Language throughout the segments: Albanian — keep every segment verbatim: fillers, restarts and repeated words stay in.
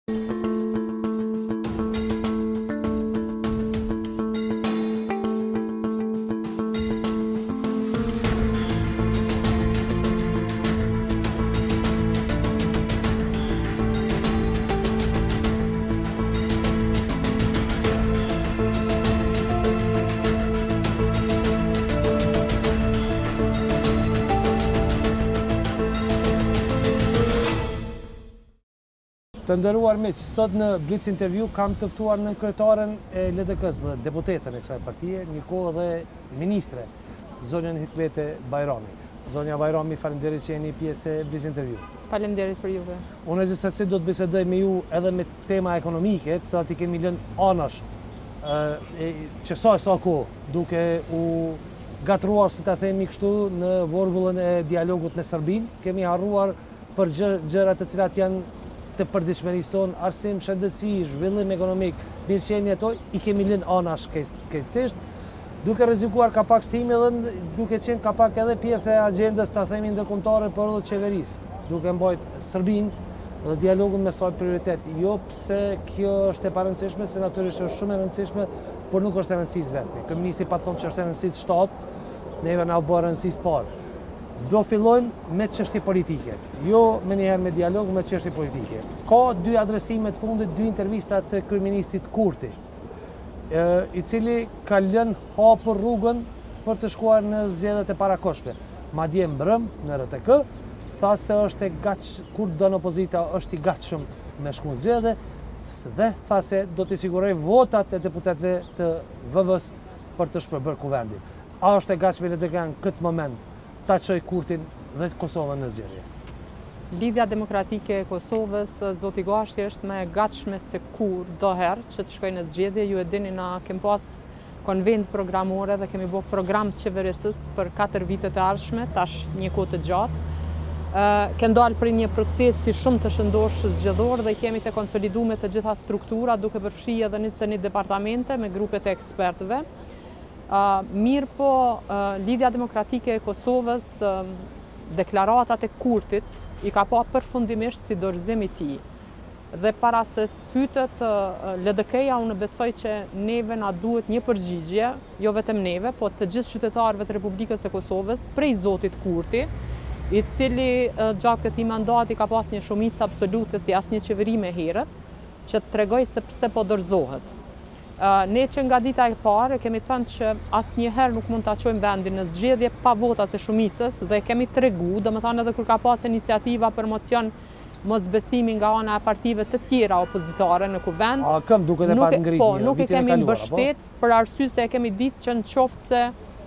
Të nderuar miq, sot në Blitz Interview kam të ftuar në kryetaren e L D K-s, dhe deputetën e kësaj partie, një kohë dhe ministre, zonjën Hikmete Bajrami. Zonja Bajrami, faleminderit që jeni pjesë e Blitz Interview. Faleminderit për juve. Unë gjithsesi do të bisedoj me ju edhe me tema ekonomike, të cilat i kemi lënë anash, që sa e sa kohë, duke u gatruar, si ta themi kështu, në vorgullën e dialogut në Serbin. Kemi harruar për gjërat të cilat janë të përditshmërisë tonë, arsim, shëndetësi, zhvillim ekonomik, mirëqenie ato, i kemi lënë anash keqësisht, duke rrezikuar kapak stime dhe duke qenë kapak edhe pjesë e agjendës, ta themi, ndërkombëtare për edhe qeverisë, duke mbajt Serbinë dhe dialogun me saj prioritet. Jo pse kjo është e parëndësishme, se natyrisht është shumë e rëndësishme, por nuk është e rëndësisë vetme. Kryeministri pa thonë që është e rëndësisë shtatë, neve na u bë rëndësisë parë. Do fillojmë me çështje politike, jo me njëherë me dialog, me çështje politike. Ka dy adresime të fundit, dy intervista të kryeministit Kurti, i cili ka lënë hapur rrugën për të shkuar në zgjedhjet e parakohshme. Madje mbrëm në R T K tha se është e gatshëm, kur don opozita është i gatshëm me shku në zgjedhje, dhe tha se do të sigurojë votat e deputetëve të V V-s për të shpërbërë kuvendin. A është e gatshme L D K në këtë moment ta çoj Kurtin dhe Kosovën në zgjedhje? Lidhja Demokratike e Kosovës, zoti Gashi, është më e gatshme se kur do herë që të shkojë në zgjedhje. Ju e dini, na kem pas konvent programore dhe kemi bërë program të qeverisës për katër vitet e ardhshme, tash një kohë të gjatë. Ke ndalë për një proces si shumë të shëndosh zgjedhor dhe kemi të konsoliduar të gjitha struktura, duke përfshirë edhe njëzet e një departamente me grupet e ekspertëve. Uh, mirë po, uh, Lidhja Demokratike e Kosovës, uh, deklaratat e Kurtit i ka pa përfundimisht si dorëzim i tij. Dhe para se pytet uh, L D K-ja, unë besoj që neve na duhet një përgjigje, jo vetëm neve, po të gjithë qytetarëve të Republikës së Kosovës, prej zotit Kurti, i cili uh, gjatë këtij mandati ka pas një shumicë absolute si asnjë qeveri më herët, që të tregoj se pse po dorëzohet. Uh, ne që nga dita e parë kemi thënë që asnjëherë nuk mund ta çojmë vendin në zgjedhje pa votat e shumicës dhe kemi tregu, domethënë edhe kur ka pas iniciativa për mocion mosbesimi nga ana e partive të tjera opozitare në kuvend. A këm duket e pa ngritje? Po, nuk e kemi mbështet për arsye se e kemi ditë që në qoftë se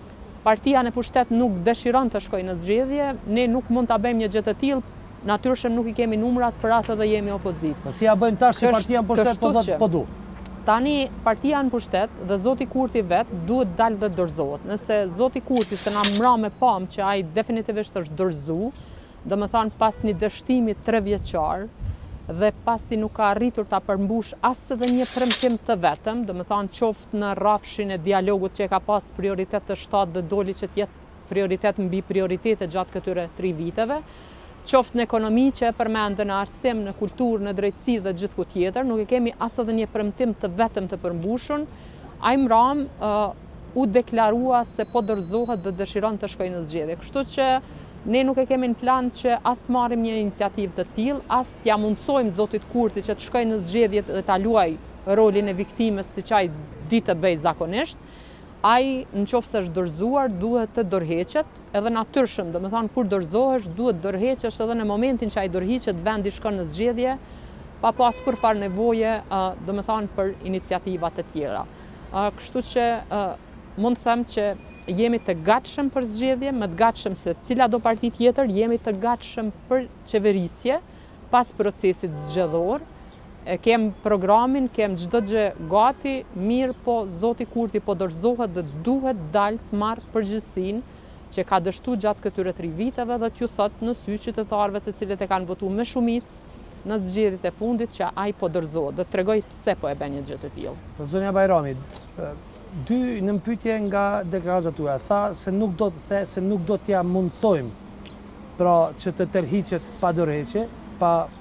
partia në pushtet nuk dëshiron të shkojë në zgjedhje, ne nuk mund ta bëjmë një gjë të tillë. Natyrisht nuk i kemi numrat për atë dhe jemi opozitë. Si ja bëjmë tash si partia në pushtet po thotë po du? Tani partia në pushtet dhe zoti Kurti vet duhet dalë dhe dorëzohet. Nëse zoti Kurti se na mra me pam që ai definitivisht është dorëzu, domethënë pas një dështimi tre vjeçar dhe pasi nuk ka arritur ta përmbush as edhe një premtim të vetëm, domethënë qoftë në rrafshin e dialogut që e ka pas prioritet të shtatë dhe doli që të jetë prioritet mbi prioritete gjatë këtyre tre viteve, qoftë në ekonomi që e përmendën, në arsim, në kulturë, në drejtësi dhe gjithku tjetër, nuk e kemi as edhe një premtim të vetëm të përmbushur. Ai mram uh, u deklarua se po dorëzohet dhe dëshiron të shkojë në zgjedhje. Kështu që ne nuk e kemi në plan që as të marrim një iniciativë të tillë, as t'ja mundsojmë zotit Kurti që të shkojë në zgjedhje dhe ta luajë rolin e viktimës siç ai di të bëjë zakonisht. Ai në qoftë se është dorëzuar, duhet të dorëheqet, edhe natyrshëm, domethënë kur dorëzohesh, duhet dorëheqesh edhe në momentin që ai dorëhiqet, vendi shkon në zgjedhje, pa pas kurfar nevoje, uh, domethënë për iniciativa të tjera. Uh, kështu që uh, mund të them që jemi të gatshëm për zgjedhje, më të gatshëm se cila do parti tjetër, jemi të gatshëm për qeverisje pas procesit zgjedhor. Kem programin, kem çdo gjë gati, mirë po zoti Kurti po dorëzohet dhe duhet dalë të marrë përgjegjësinë që ka dështu gjatë këtyre tre viteve dhe t'ju thot në sy qytetarëve të cilët e kanë votuar me shumicë në zgjedhjet e fundit që ai po dorëzohet dhe tregoj pse po e bën një gjë të tillë. Zonja Bajrami, dy në pyetje nga deklaratat tuaja tha se nuk do të the se nuk do t'ja mundsojmë pra që të tërhiqet pa dorëheqje, pa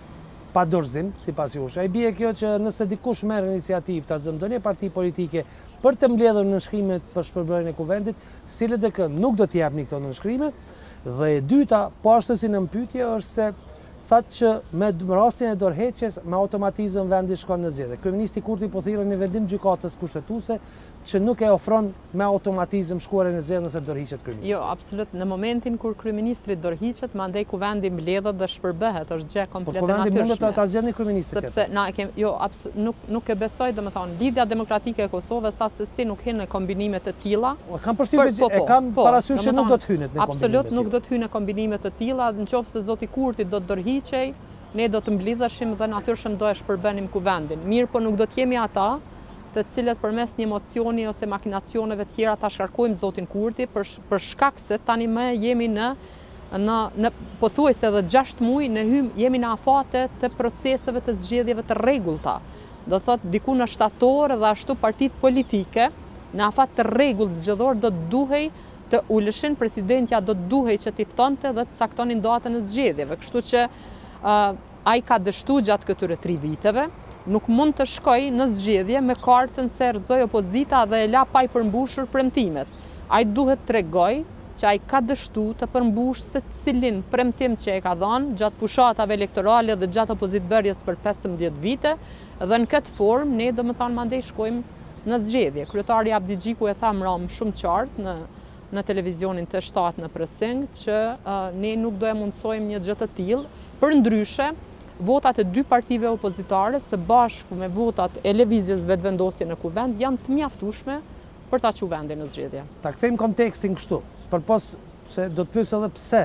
pa dorëzim, si pas jush. A i bie kjo që nëse dikush merr iniciativë ta zëmë ndonjë parti politike për të mbledhur nënshkrimet për shpërbërjen e kuvendit, S L D K nuk do t'i japni këto nënshkrime. Dhe e dyta, po ashtu si në pyetje, është se thatë që me rastin e dorëheqjes me automatizëm vendi shkon në zgjedhje. Kryeministri Kurti po thirrën një vendim gjykatës kushtetuese që nuk e ofron me automatizëm shkuarjen në zgjedhje nëse dorëhiqet kryeministri. Jo, absolut. Në momentin kur kryeministri dorëhiqet, mandej kuvendi mbledhet dhe shpërbehet, është gjë komplet e natyrshme. Po kuvendi mundet ta zgjedhni kryeministrin. Sepse na e kem, jo, nuk nuk e besoj, domethënë, Lidhja Demokratike e Kosovës asesi nuk hyn në kombinime të tilla. Kam përshtypjen, e kam parasysh që nuk do të hynet në kombinime. Absolut nuk do të hynë në kombinime të tilla, nëse zoti Kurti do të dorëhiqej, ne do të mblidheshim dhe natyrshëm do e shpërbenim kuvendin. Mirë, po nuk do të jemi ata të cilët përmes një emocioni ose makinacioneve tjera ta shkarkojmë zotin Kurti për, për shkak se tani më jemi në në, në pothuajse edhe gjashtë muaj në hym jemi në afate të proceseve të zgjedhjeve të rregullta. Do thotë diku në shtator dhe ashtu partitë politike në afat të rregull zgjedhor do të duhej të uleshin, presidentja do të duhej që t'i ftonte dhe të caktonin datën e zgjedhjeve. Kështu që uh, ai ka dështu gjatë këtyre tri viteve, nuk mund të shkoj në zgjedhje me kartën se rrëzoi opozita dhe e la pa i përmbushur premtimet. Ai duhet tregoj që ai ka dështu të përmbush se cilin premtim që e ka dhënë gjatë fushatave elektorale dhe gjatë opozitbërjes për pesëmbëdhjetë vite, dhe në këtë formë ne domethënë mandej shkojmë në zgjedhje. Kryetari Abdi Xhiku e tha mram shumë qartë në në televizionin të shtatë në Presing që uh, ne nuk do e mundsojmë një gjë të tillë, përndryshe votat e dy partive opozitare së bashku me votat e lëvizjes vetëvendosje në kuvend janë të mjaftueshme për ta çuar vendin në zgjedhje. Ta kthejmë kontekstin kështu, përpos se do të pyes edhe pse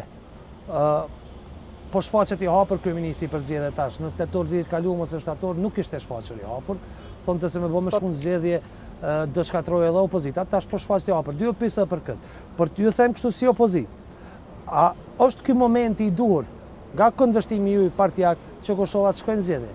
uh, po shfaqet i hapur kryeministri për zgjedhje tash. Në tetor zgjedhjet kaluam ose shtator nuk ishte shfaqur i hapur. Thonë se më bë më shkon zgjedhje uh, do shkatroi edhe opozita, tash po shfaqet i hapur. Dy pyes edhe për këtë. Por ju them kështu si opozit. A është ky momenti i duhur nga këndvështrimi ju i partijak që Kosova të shkojnë zgjedhje?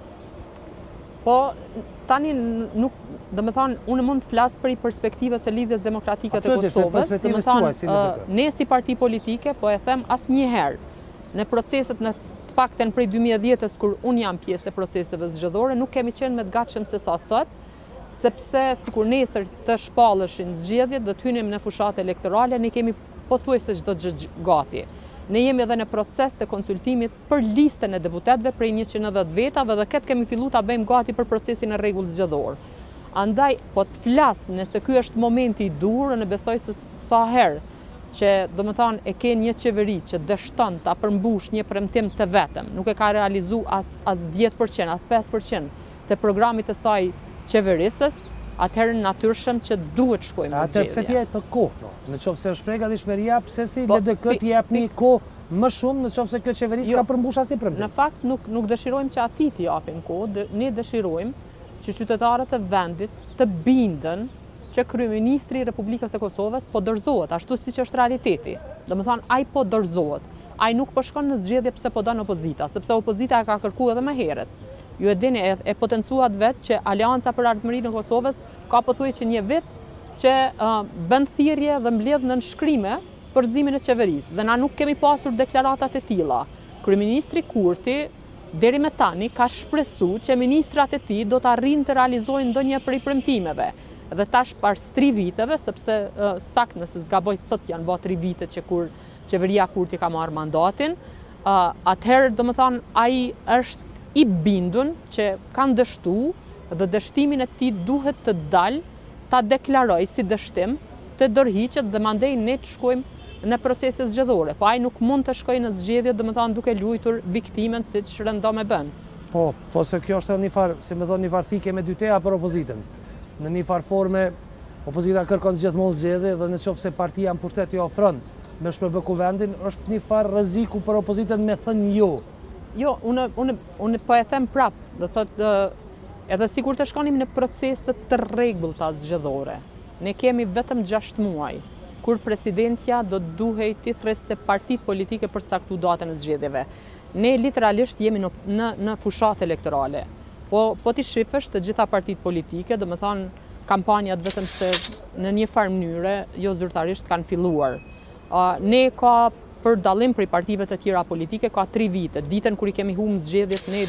Po, tani nuk, do të thonë, unë mund të flas për i perspektivës së Lidhjes Demokratike të Kosovës, do të thonë, ne si parti politike, po e them asnjëherë në proceset në të paktën prej dy mijë e dhjetës kur unë jam pjesë e proceseve zgjedhore, nuk kemi qenë më të gatshëm se sa sot, sepse sikur nesër të shpalleshin zgjedhjet, do të hynim në fushatë elektorale, ne kemi pothuajse çdo gjë gati. Ne jemi edhe në proces të konsultimit për listën e deputetëve prej njëqind e dhjetë vetave dhe këtë kemi filluar ta bëjmë gati për procesin e rregull zgjedhor. Andaj, po të flas nëse ky është momenti i dur, ne besoj se sa herë që domethënë e ke një qeveri që dështon ta përmbush një premtim të vetëm, nuk e ka realizuar as as dhjetë përqind, as pesë përqind të programit të saj qeverisës, atëherë natyrshëm që duhet shkojmë në zgjedhje. Atëherë pse ti jep për kohë, no? Në qoftë se është prej gatishmëria, pse si L D K t'i jep një kohë më shumë në qoftë se kjo qeveri s'ka përmbush asnjë premtim? Në fakt nuk nuk dëshirojmë që atij t'i japim kohë, ne dëshirojmë që qytetarët e vendit të bindën që kryeministri i Republikës së Kosovës po dorëzohet, ashtu siç është realiteti. Domethënë ai po dorëzohet. Ai nuk po shkon në zgjedhje pse po don opozita, sepse opozita e ka kërkuar edhe më herët. Ju e dini, e, e potencuat vetë që Alianca për Ardhmërinë në Kosovës ka pothuajse një vit që uh, bën thirrje dhe mbledh nënshkrime për gëzimin e qeverisë. Dhe na nuk kemi pasur deklaratat e tilla. Kryeministri Kurti deri me tani ka shpresuar që ministrat e tij do të arrijnë të realizojnë ndonjë prej premtimeve. Dhe tash pas tri viteve, sepse uh, sakt nëse zgaboj sot janë bërë tri vite që kur qeveria Kurti ka marrë mandatin, uh, atëherë domethënë ai është i bindun që kanë dështu dhe dështimin e tij duhet të dalë ta deklaroj si dështim të dorëhiqet dhe mandej ne të shkojmë në procese zgjedhore. Po ai nuk mund të shkojë në zgjedhje domethënë duke luajtur viktimen siç rëndom e bën. Po, po se kjo është një farë, si më thonë, një farë thike me dyteja për opozitën. Në një farë forme, opozita kërkon gjithmonë zgjedhje dhe në qoftë se partia në pushtet i ofron me shpërbë kuvendin, është një farë rreziku për opozitën me thënë jo. Jo, unë, unë, unë po e them prap, do thotë edhe sikur të shkonim në procese të rregullta zgjedhore. Ne kemi vetëm gjashtë muaj, kur presidentja do të duhej t'i thresë partitë politike për të caktuar datën e zgjedhjeve. Ne literalisht jemi në, në, në fushat elektorale. Po, po t'i shifësh të gjitha partitë politike, do më thonë kampanjat vetëm se në një farë mënyre, jo zyrtarisht kanë filluar. Uh, ne ka për dallim prej partive të tjera politike, ka tri vite. Ditën kur i kemi humbur zgjedhjet, ne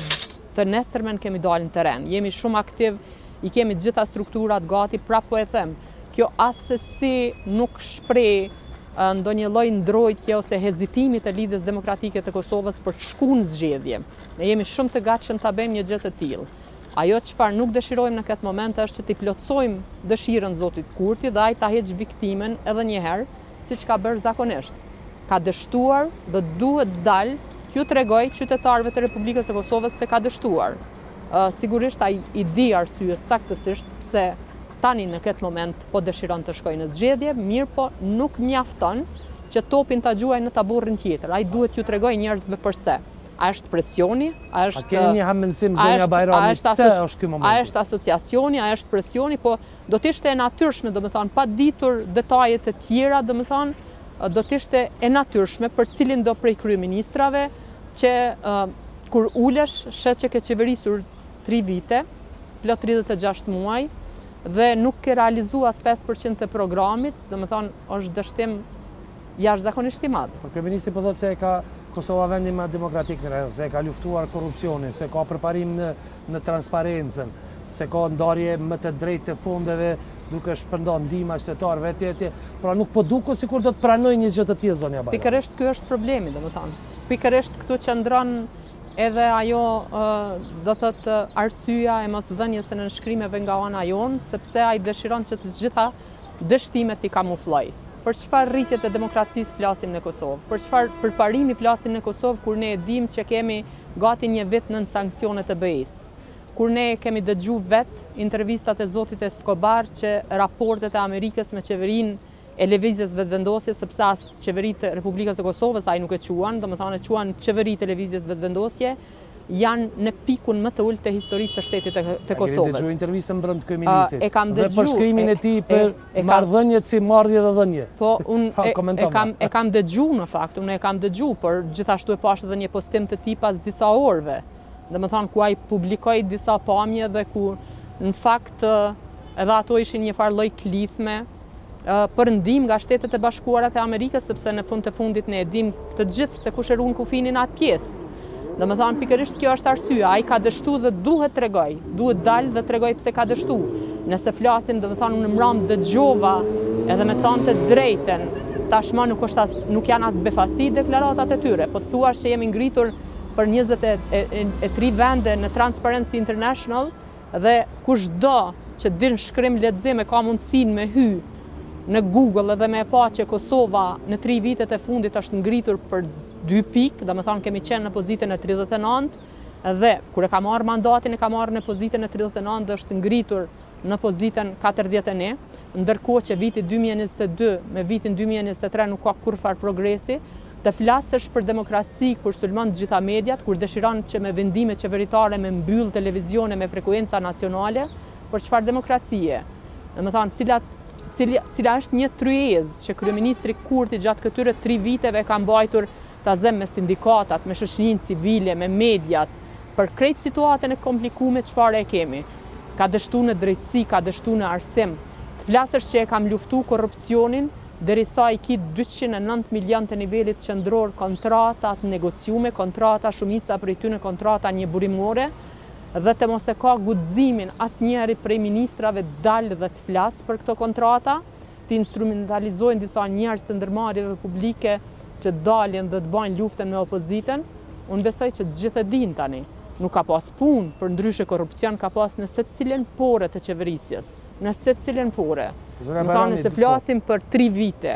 të nesërmen kemi dalë në teren. Jemi shumë aktiv, i kemi gjitha strukturat gati, pra po e them, kjo asesi nuk shprej ndonjë lloj ndrojtje ose hezitimi të lidhjes demokratike të Kosovës për të shkuar në zgjedhje. Ne jemi shumë të gatshëm ta bëjmë një gjë të tillë. Ajo çfarë nuk dëshirojmë në këtë moment është që t'i plotësojmë dëshirën zotit Kurti dhe ai ta heqë viktimen edhe një herë, siç ka bërë zakonisht. Ka dështuar dhe duhet dalë t'ju tregoj qytetarëve të Republikës së Kosovës se ka dështuar. Uh, sigurisht ai i di arsyet saktësisht pse tani në këtë moment po dëshiron të shkojë në zgjedhje, mirë po nuk mjafton që topin ta gjuaj në taborrin tjetër. Ai duhet t'ju tregoj njerëzve përse. A është presioni, a është... A keni një hamendësim, zonja Bajrami, pse është ky momenti? A është asociacioni, a është presioni, po do t'ishte e natyrshme, do më thonë, pa ditur detajet e tjera, do më thonë, do t'ishte e natyrshme për cilin do prej kryeministrave që uh, kur ulesh, shet që ke qeverisur tri vite, plot tridhjetë e gjashtë muaj, dhe nuk ke realizu as pesë përqind të programit, do më thonë, është dështim jashtëzakonisht i madh. Po kryeministri po thotë se e ka Kosova vendi më demokratik në rajon, se ka luftuar korrupsionin, se ka përparim në, në transparencën, se ka ndarje më të drejtë të fondeve duke shpërndarë ndihma qytetarëve etj etj. Pra nuk po duket sikur do të pranoj një gjë të tillë zonja Bajrami. Pikërisht ky është problemi, domethënë. Pikërisht këtu qëndron edhe ajo do thotë arsyeja e mosdhënies së nënshkrimeve nga ana jon, sepse ai dëshiron që të gjitha dështimet i kamufloj. Për çfarë rritjet e demokracisë flasim në Kosovë? Për çfarë përparimi flasim në Kosovë kur ne e dim që kemi gati një vit nën sanksione të B E-s? Kur ne kemi dëgjuar vet intervistat e zotit Escobar që raportet e Amerikës me qeverinë e lëvizjes vetëvendosje, sepse as qeveritë e Republikës së Kosovës ai nuk e quan, domethënë e quan qeveritë e lëvizjes vetëvendosje, janë në pikun më të ulët të historisë së shtetit të Kosovës. A keni dëgjuar intervistën brenda kryeministit? E kam dëgjuar. Dhe për shkrimin e tij për marrëdhëniet si marrëdhje dhe dhënie. Po unë e kam e kam dëgjuar në fakt, unë e kam dëgjuar, por gjithashtu e pash edhe një postim të tij pas disa orëve. Domethënë ku ai publikoi disa pamje dhe ku në fakt edhe ato ishin një farë lloj klithme për ndihmë nga Shtetet e Bashkuara të Amerikës, sepse në fund të fundit ne e dim të gjithë se kush e ruan kufinin atë pjesë. Dhe me thonë, pikërisht kjo është arsyeja, ai ka dështu dhe duhet tregoj, duhet dalë dhe tregoj pse ka dështu. Nëse flasim, dhe me thonë, unë mram dëgjova edhe me thonë të drejten, tashma nuk, as, nuk janë as befasi deklaratat e tyre, po të thuash që jemi ngritur për njëzet e tri vende në Transparency International dhe kushdo që din shkrim lexim e ka mundësin me hy në Google edhe me e pa që Kosova në tri vitet e fundit është ngritur për dy pikë, dhe me thonë kemi qenë në pozitën e tridhjetë e nëntë dhe kur e ka marrë mandatin e ka marrë në pozitën e tridhjetë e nëntë dhe është ngritur në pozitën katërdhjetë e një, ndërkohë që viti dy mijë e njëzet e dy me vitin dy mijë e njëzet e tre nuk ka kurfar progresi, të flasësh për demokraci kur sulmon të gjitha mediat, kur dëshiron që me vendime qeveritare me mbyll televizione me frekuenca nacionale, për çfarë demokracie? Dhe me thonë, cilat Cila, cila është një tryezë që kryeministri Kurti gjatë këtyre tri viteve ka mbajtur ta zem me sindikatat, me shoqërinë civile, me mediat, për krejt situatën e komplikume çfarë e kemi. Ka dështu në drejtësi, ka dështu në arsim. Të flasësh që e kam luftu korrupsionin, derisa i ki dyqind e nëntë milion të nivelit qendror kontratat negociume, kontrata shumica prej tyre kontrata një burimore, dhe të mos e ka guximin asnjëri prej ministrave dalë dhe të flasë për këto kontrata, të instrumentalizojnë disa njerëz të ndërmarrjeve publike që dalin dhe të bajnë luftën me opozitën, unë besoj që të gjithë e din tani. Nuk ka pas punë, për ndryshe korrupsion ka pas në secilën pore të qeverisjes, në secilën pore. Më thonë se flasim për tri vite,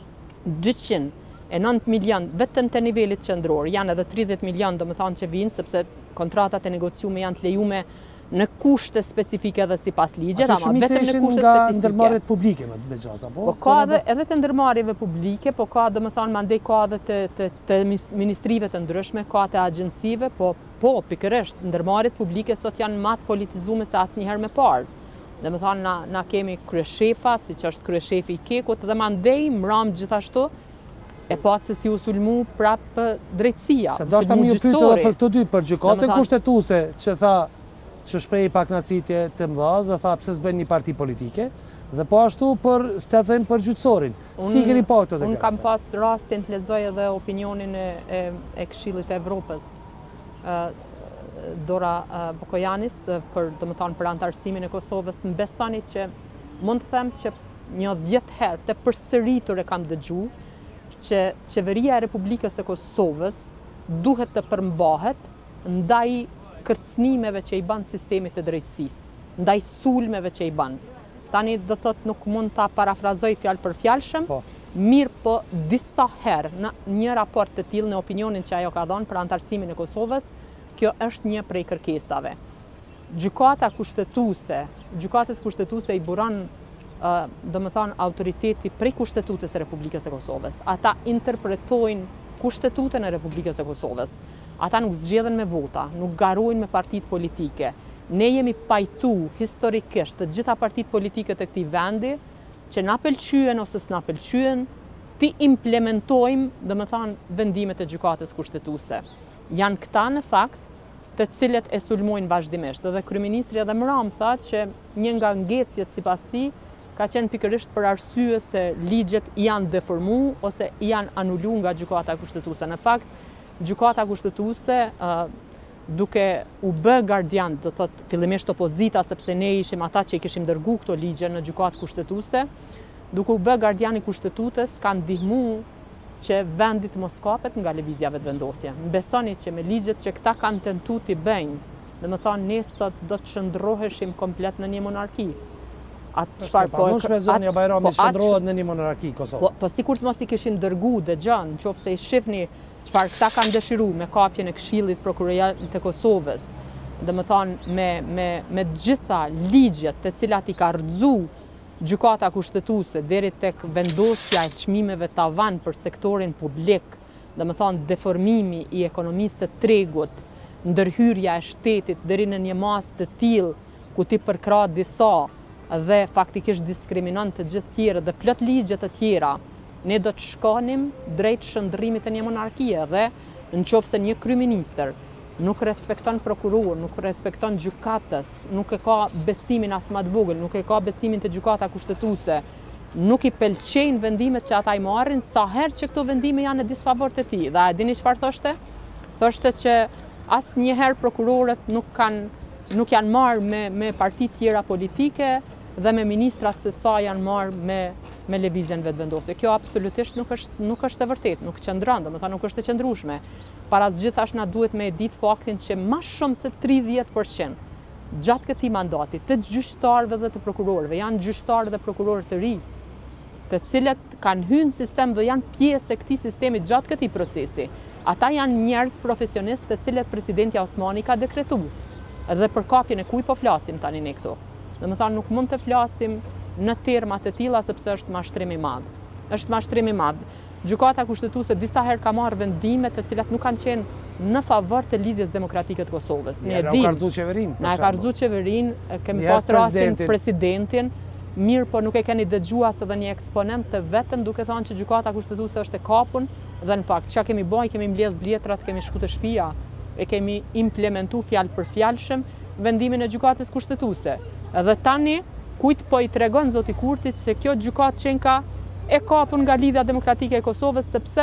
dyqind e nëntë milion vetëm të nivelit qendror, janë edhe tridhjetë milion do më thonë që vinë, sepse kontratat e negociume janë të lejume në kushte specifike dhe sipas ligjit, ama vetëm në kushte nga specifike. ndërmarrjet publike me gjaza, po? Po ka edhe, edhe të ndërmarrjeve publike, po ka do më thonë mandej ka edhe të, të, të ministrive të ndryshme, ka të agjensive, po, po pikërisht, ndërmarrjet publike sot janë matë politizume se asnjëherë më parë. Dhe më thonë, na, na kemi kryeshefa, si që është kryeshefi i Kekut, dhe mandej mram gjithashtu, e patë se si u sulmu prapë drejtësia. Se do është ta më ju pytë edhe për këto dy, për gjykatën kushtetuese që tha që shpreh pakënaqësitje të mëdha dhe tha pse s'bën një parti politike, dhe po ashtu për s'ta them për gjyqësorin. Si keni pa këtë? Unë kam pas rastin të lexoj edhe opinionin e, e, e Këshillit të Evropës. Dora Bokojanis për, domethënë, për antarësimin e Kosovës, më besoni që mund të them që një dhjetë herë të përsëritur e kam dëgju që qeveria e Republikës së Kosovës duhet të përmbahet ndaj kërcënimeve që i bën sistemit të drejtësisë, ndaj sulmeve që i bën. Tani do thotë nuk mund ta parafrazoj fjalë për fjalshëm, po. Mirë po disa herë në një raport të tillë në opinionin që ajo ka dhënë për antarësimin e Kosovës, kjo është një prej kërkesave. Gjykata kushtetuese, gjykatës kushtetuese i buron uh, domethënë autoriteti prej Kushtetutës së Republikës së Kosovës. Ata interpretojnë Kushtetutën e Republikës së Kosovës. Ata nuk zgjedhen me vota, nuk garojnë me partitë politike. Ne jemi pajtu historikisht të gjitha partitë politike të këtij vendi që na pëlqyen ose s'na pëlqyen, ti implementojmë, domethënë, vendimet e gjykatës kushtetuese. Janë këta në fakt të cilët e sulmojnë vazhdimisht. Dhe kryeministri edhe më radh tha që një nga ngecjet sipas tij ka qenë pikërisht për arsye se ligjet janë deformuar ose janë anuluar nga gjykata kushtetuese. Në fakt, gjykata kushtetuese uh, duke u bë gardian, do thotë fillimisht opozita, sepse ne ishim ata që i kishim dërguar këto ligje në gjykatë kushtetuese, duke u bë gardiani kushtetutës, kanë ndihmuar që vendi të mos kapet nga lëvizja vetëvendosje. Besoni që me ligjet që këta kanë tentuar t'i bëjnë, domethënë ne sot do të shndroheshim komplet në një monarki. Atë çfarë po Mos Zonja Bajrami shndrohet në një monarki Kosovë. Po, po sikur të mos i kishin dërguar dëgjën, nëse i shihni çfarë këta kanë dëshiruar me kapjen e Këshillit Prokurorial të Kosovës, domethënë me me me të gjitha ligjet të cilat i ka rrëzu gjykata kushtetuese deri tek vendosja e çmimeve tavan për sektorin publik, domethënë deformimi i ekonomisë së tregut, ndërhyrja e shtetit deri në një masë të tillë ku ti përkrah disa dhe faktikisht diskriminon të gjithë tjerë dhe plot ligje të tjera, ne do të shkonim drejt shndërrimit të një monarkie dhe nëse një kryeministër nuk respekton prokuror, nuk respekton gjykatës, nuk e ka besimin as më të vogël, nuk e ka besimin te gjykata kushtetuese, nuk i pëlqejnë vendimet që ata i marrin, sa herë që këto vendime janë në disfavor të tij. Dhe a dini çfarë thoshte? Thoshte që asnjëherë prokurorët nuk kanë nuk janë marrë me me parti tjera politike dhe me ministrat se sa janë marrë me me lëvizjen vetëvendosje. Kjo absolutisht nuk është nuk është e vërtetë, nuk qëndron, domethënë nuk është e qëndrueshme. Para zgjithash na duhet me ditë faktin që më shumë se tridhjetë përqind gjatë këtij mandati të gjyqtarëve dhe të prokurorëve janë gjyqtarë dhe prokurorë të ri, të cilët kanë hyrë në sistem dhe janë pjesë e këtij sistemi gjatë këtij procesi. Ata janë njerëz profesionistë të cilët presidenti Osmani ka dekretuar. Dhe për kapjen e kujt po flasim tani ne këtu? Domethënë nuk mund të flasim në terma të tilla sepse është mashtrim i madh. Është mashtrim i madh. Gjykata kushtetuese disa herë ka marrë vendime të cilat nuk kanë qenë në favor të lidhjes demokratike të Kosovës. Ne e dimë. Na ka rrezu qeverinë. Na ka rrezu qeverinë, kemi pas rastin presidentin, mirë po nuk e keni dëgjuar as edhe një eksponent të vetëm duke thënë që gjykata kushtetuese është e kapur dhe në fakt çka kemi bën, kemi mbledh vletrat, kemi shku të shtëpia, e kemi implementuar fjalë për fjalshëm vendimin e gjykatës kushtetuese. Edhe tani kujt po i tregon zoti Kurti se kjo gjykatë qenka e kapur nga lidhja demokratike e Kosovës sepse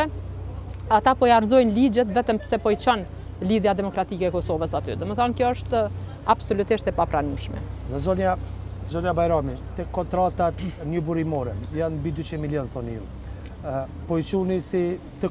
ata po i arrzojnë ligjet vetëm pse po i çon lidhja demokratike e Kosovës aty. Domethënë kjo është absolutisht e papranueshme. Dhe zonja zonja Bajrami, te kontratat një burimore janë mbi dyqind milion thoni ju. Uh, po i çuni si të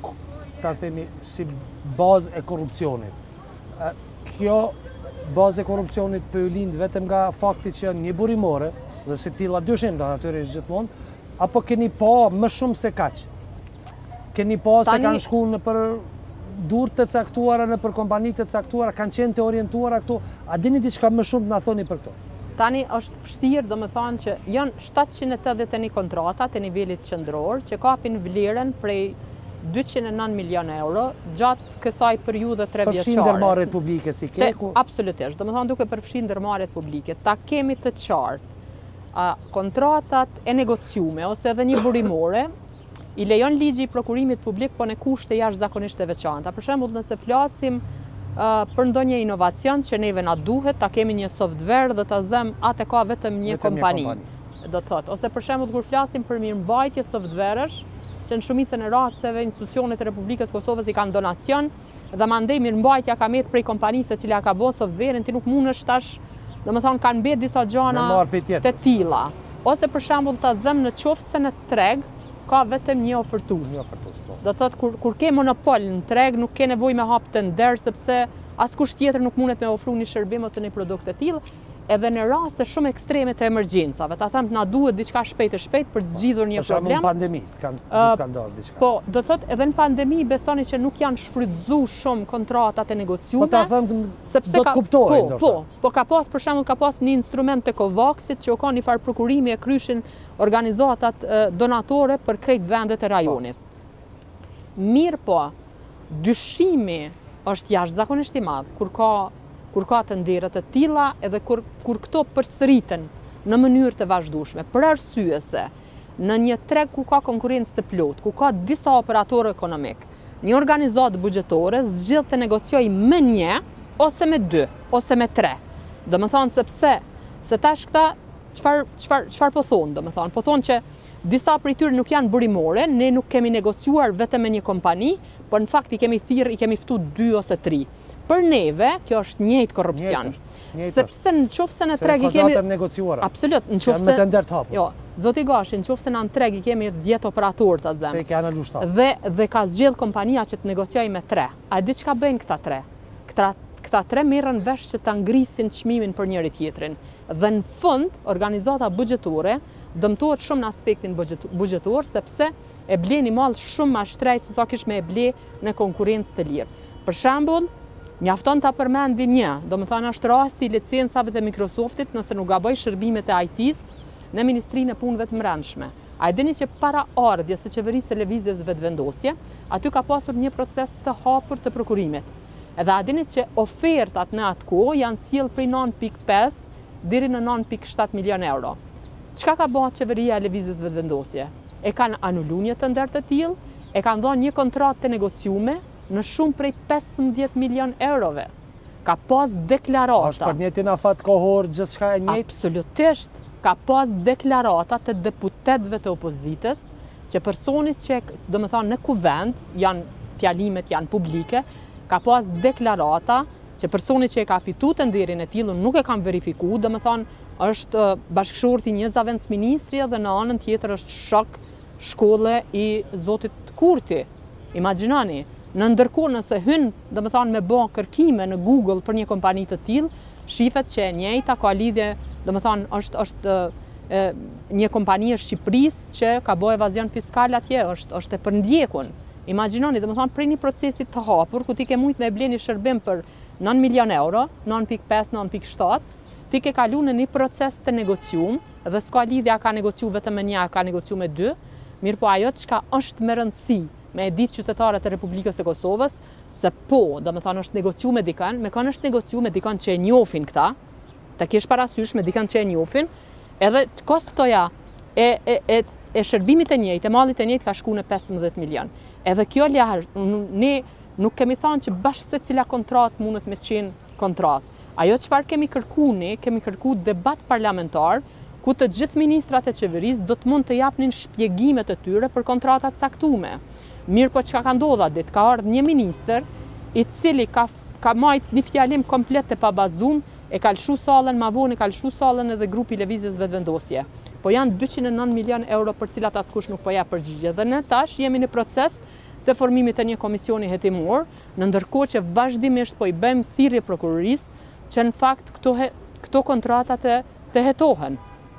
ta themi si bazë e korrupsionit. Uh, kjo bazë e korrupsionit për u lind vetëm nga fakti që janë një burimore dhe si tilla dyshim do natyrisht gjithmonë, apo keni pa më shumë se kaq? Keni pa se kanë shkuar në për durë të caktuara, në për kompani të caktuara, kanë qenë të orientuara këtu? A dini diçka më shumë të na thoni për këto? Tani është vështirë, domethënë që janë shtatëqind e tetëdhjetë e një kontrata të nivelit qendror që kapin vlerën prej dyqind e nëntë milion euro gjatë kësaj periudhe tre vjeçare. Përfshin ndërmarrjet publike si ke? Ku... Absolutisht, domethënë duke përfshin ndërmarrjet publike, ta kemi të qartë. A, kontratat e negociume ose edhe një burimore i lejon ligji i prokurimit publik po në kushte jashtëzakonisht të veçanta. Për shembull, nëse flasim uh, për ndonjë inovacion që neve na duhet, ta kemi një software dhe ta zëm atë ka vetëm një vetëm kompani. Një kompani. Do të thotë, ose për shembull kur flasim për mirëmbajtje softwaresh, që në shumicën e rasteve institucionet e Republikës Kosovës i kanë donacion, dhe mandej mirëmbajtja ka met prej kompanisë e cila ka bërë softverin, ti nuk mundesh tash, domethënë kanë mbet disa gjëra të tilla. Ose për shembull ta zëm në qoftë në treg ka vetëm një ofertues. Një ofertues, po. Do thotë kur kur ke monopol në treg nuk ke nevojë me hap të nder sepse askush tjetër nuk mundet me ofru një shërbim ose një produkt të tillë. Edhe në raste shumë ekstreme të emergjencave, ta them na duhet diçka shpejt e shpejt për të zgjidhur një problem. Për shembull pandemi, kanë kanë ndodhur diçka. Po, do thotë edhe në pandemi besoni që nuk janë shfrytzuar shumë kontratat e negociuara. Po ta them do të kuptohen. Po, po, po ka pas për shembull ka pas një instrument të Covaxit që u ka një farë prokurimi e kryshin organizatat donatore për krejt vendet e rajonit. Mirë po, dyshimi është jashtëzakonisht i madh kur ka kur ka të nderë të tilla edhe kur, kur këto përsëriten në mënyrë të vazhdueshme, për arsye se në një treg ku ka konkurrencë të plotë, ku ka disa operatorë ekonomik, një organizatë buxhetore zgjedh të negociojë me një ose me dy ose me tre. Domethënë sepse se tash këta çfarë çfarë çfarë po thonë, domethënë, po thonë që disa prej tyre nuk janë burimore, ne nuk kemi negociuar vetëm me një kompani, por në fakt i kemi thirrë, i kemi ftuar dy ose tre. Për neve, kjo është njëjtë korrupsion. Sepse në qoftë se në treg i kemi negociuara. Absolut, në qoftë se me të ndër të hapur. Jo, zoti Gashi, në qoftë se në treg i kemi dhjetë operatorë ta zëm. Se i kanë lushtat. Dhe dhe ka zgjedh kompania që të negociojë me tre. A di çka bëjnë këta tre? Këta këta tre merren vesh që ta ngrisin çmimin për njëri tjetrin. Dhe në fund, organizata buxhetore dëmtohet shumë në aspektin buxhetor sepse e ble një mall shumë më shtrejt se sa kish me e ble në konkurrencë të lirë. Për shembull, mjafton ta përmendim një, domethënë është rasti i licencave të Microsoftit nëse nuk gaboj shërbimet e I T-s në Ministrinë e Punëve të Brendshme. A e dini që para ardhjes së qeverisë së lëvizjes vetëvendosje, aty ka pasur një proces të hapur të prokurimit. Edhe a dini që ofertat në atë kohë janë sjell prej nënt pikë pesë deri në nënt pikë shtatë milion euro. Çka ka bërë qeveria e lëvizjes vetëvendosje? E kanë anuluar një tender të tillë, e kanë dhënë një kontratë të negociume në shumë prej pesëmbëdhjetë milion eurove. Ka pas deklarata. Është për një tinafat kohor gjithçka e njëjtë? Absolutisht. Ka pas deklarata të deputetëve të opozitës që personit që, domethënë në kuvend, janë fjalimet janë publike, ka pas deklarata që personi që e ka fitu të nderin e tillë nuk e kanë verifikuar, domethënë është bashkëshorti një zavendësministri dhe në anën tjetër është shok shkolle i zotit Kurti. Imagjinoni, në ndërkohë nëse hyn, domethënë me bë kërkime në Google për një kompani të tillë, shifet që e njëjta ka lidhje, domethënë është është e, një kompani e Shqipërisë që ka bërë evazion fiskal atje, është është e përndjekun. Imagjinoni, domethënë prej një procesi të hapur ku ti ke mujt me bleni shërbim për nënt milion euro, nënt pikë pesë, nënt pikë shtatë, ti ke kalu në një proces të negocium, dhe s'ka lidhja ka negociu vetëm me një, ka negociu me dy, mirë po ajo çka është me rëndësi me e ditë qytetarët e Republikës së Kosovës, se po, do me thonë është negociu me dikan, me kanë është negociu me dikan që e njofin këta, të kesh parasysh me dikan që e njofin, edhe kostoja e, e, e, e shërbimit e njëjtë, e mallit e njëjtë ka shku në pesëmbëdhjetë milion. Edhe kjo ljash, ne nuk kemi thënë që bashkë se cila kontrat mundet me qenë kontrat. Ajo çfarë kemi kërku ne, kemi kërku debat parlamentar, ku të gjithë ministrat e qeverisë do të mund të japnin shpjegimet e tyre për kontratat saktume. Mirë po çka ka ndodha ditë, ka ardhur një ministër i cili ka, ka majt një fjalim komplet të pabazum, e ka lëshu sallën, ma vonë e ka lëshu sallën edhe grupi lëvizjes vetëvendosje. Po janë dyqind e nëntë milion euro për cilat askush nuk po jap përgjigje. Dhe ne tash jemi në proces të formimit të një komisioni hetimor, në ndërkohë që vazhdimisht po i bëjmë thirrje prokurorisë që në fakt këto, he, këto kontratat të, të hetohen.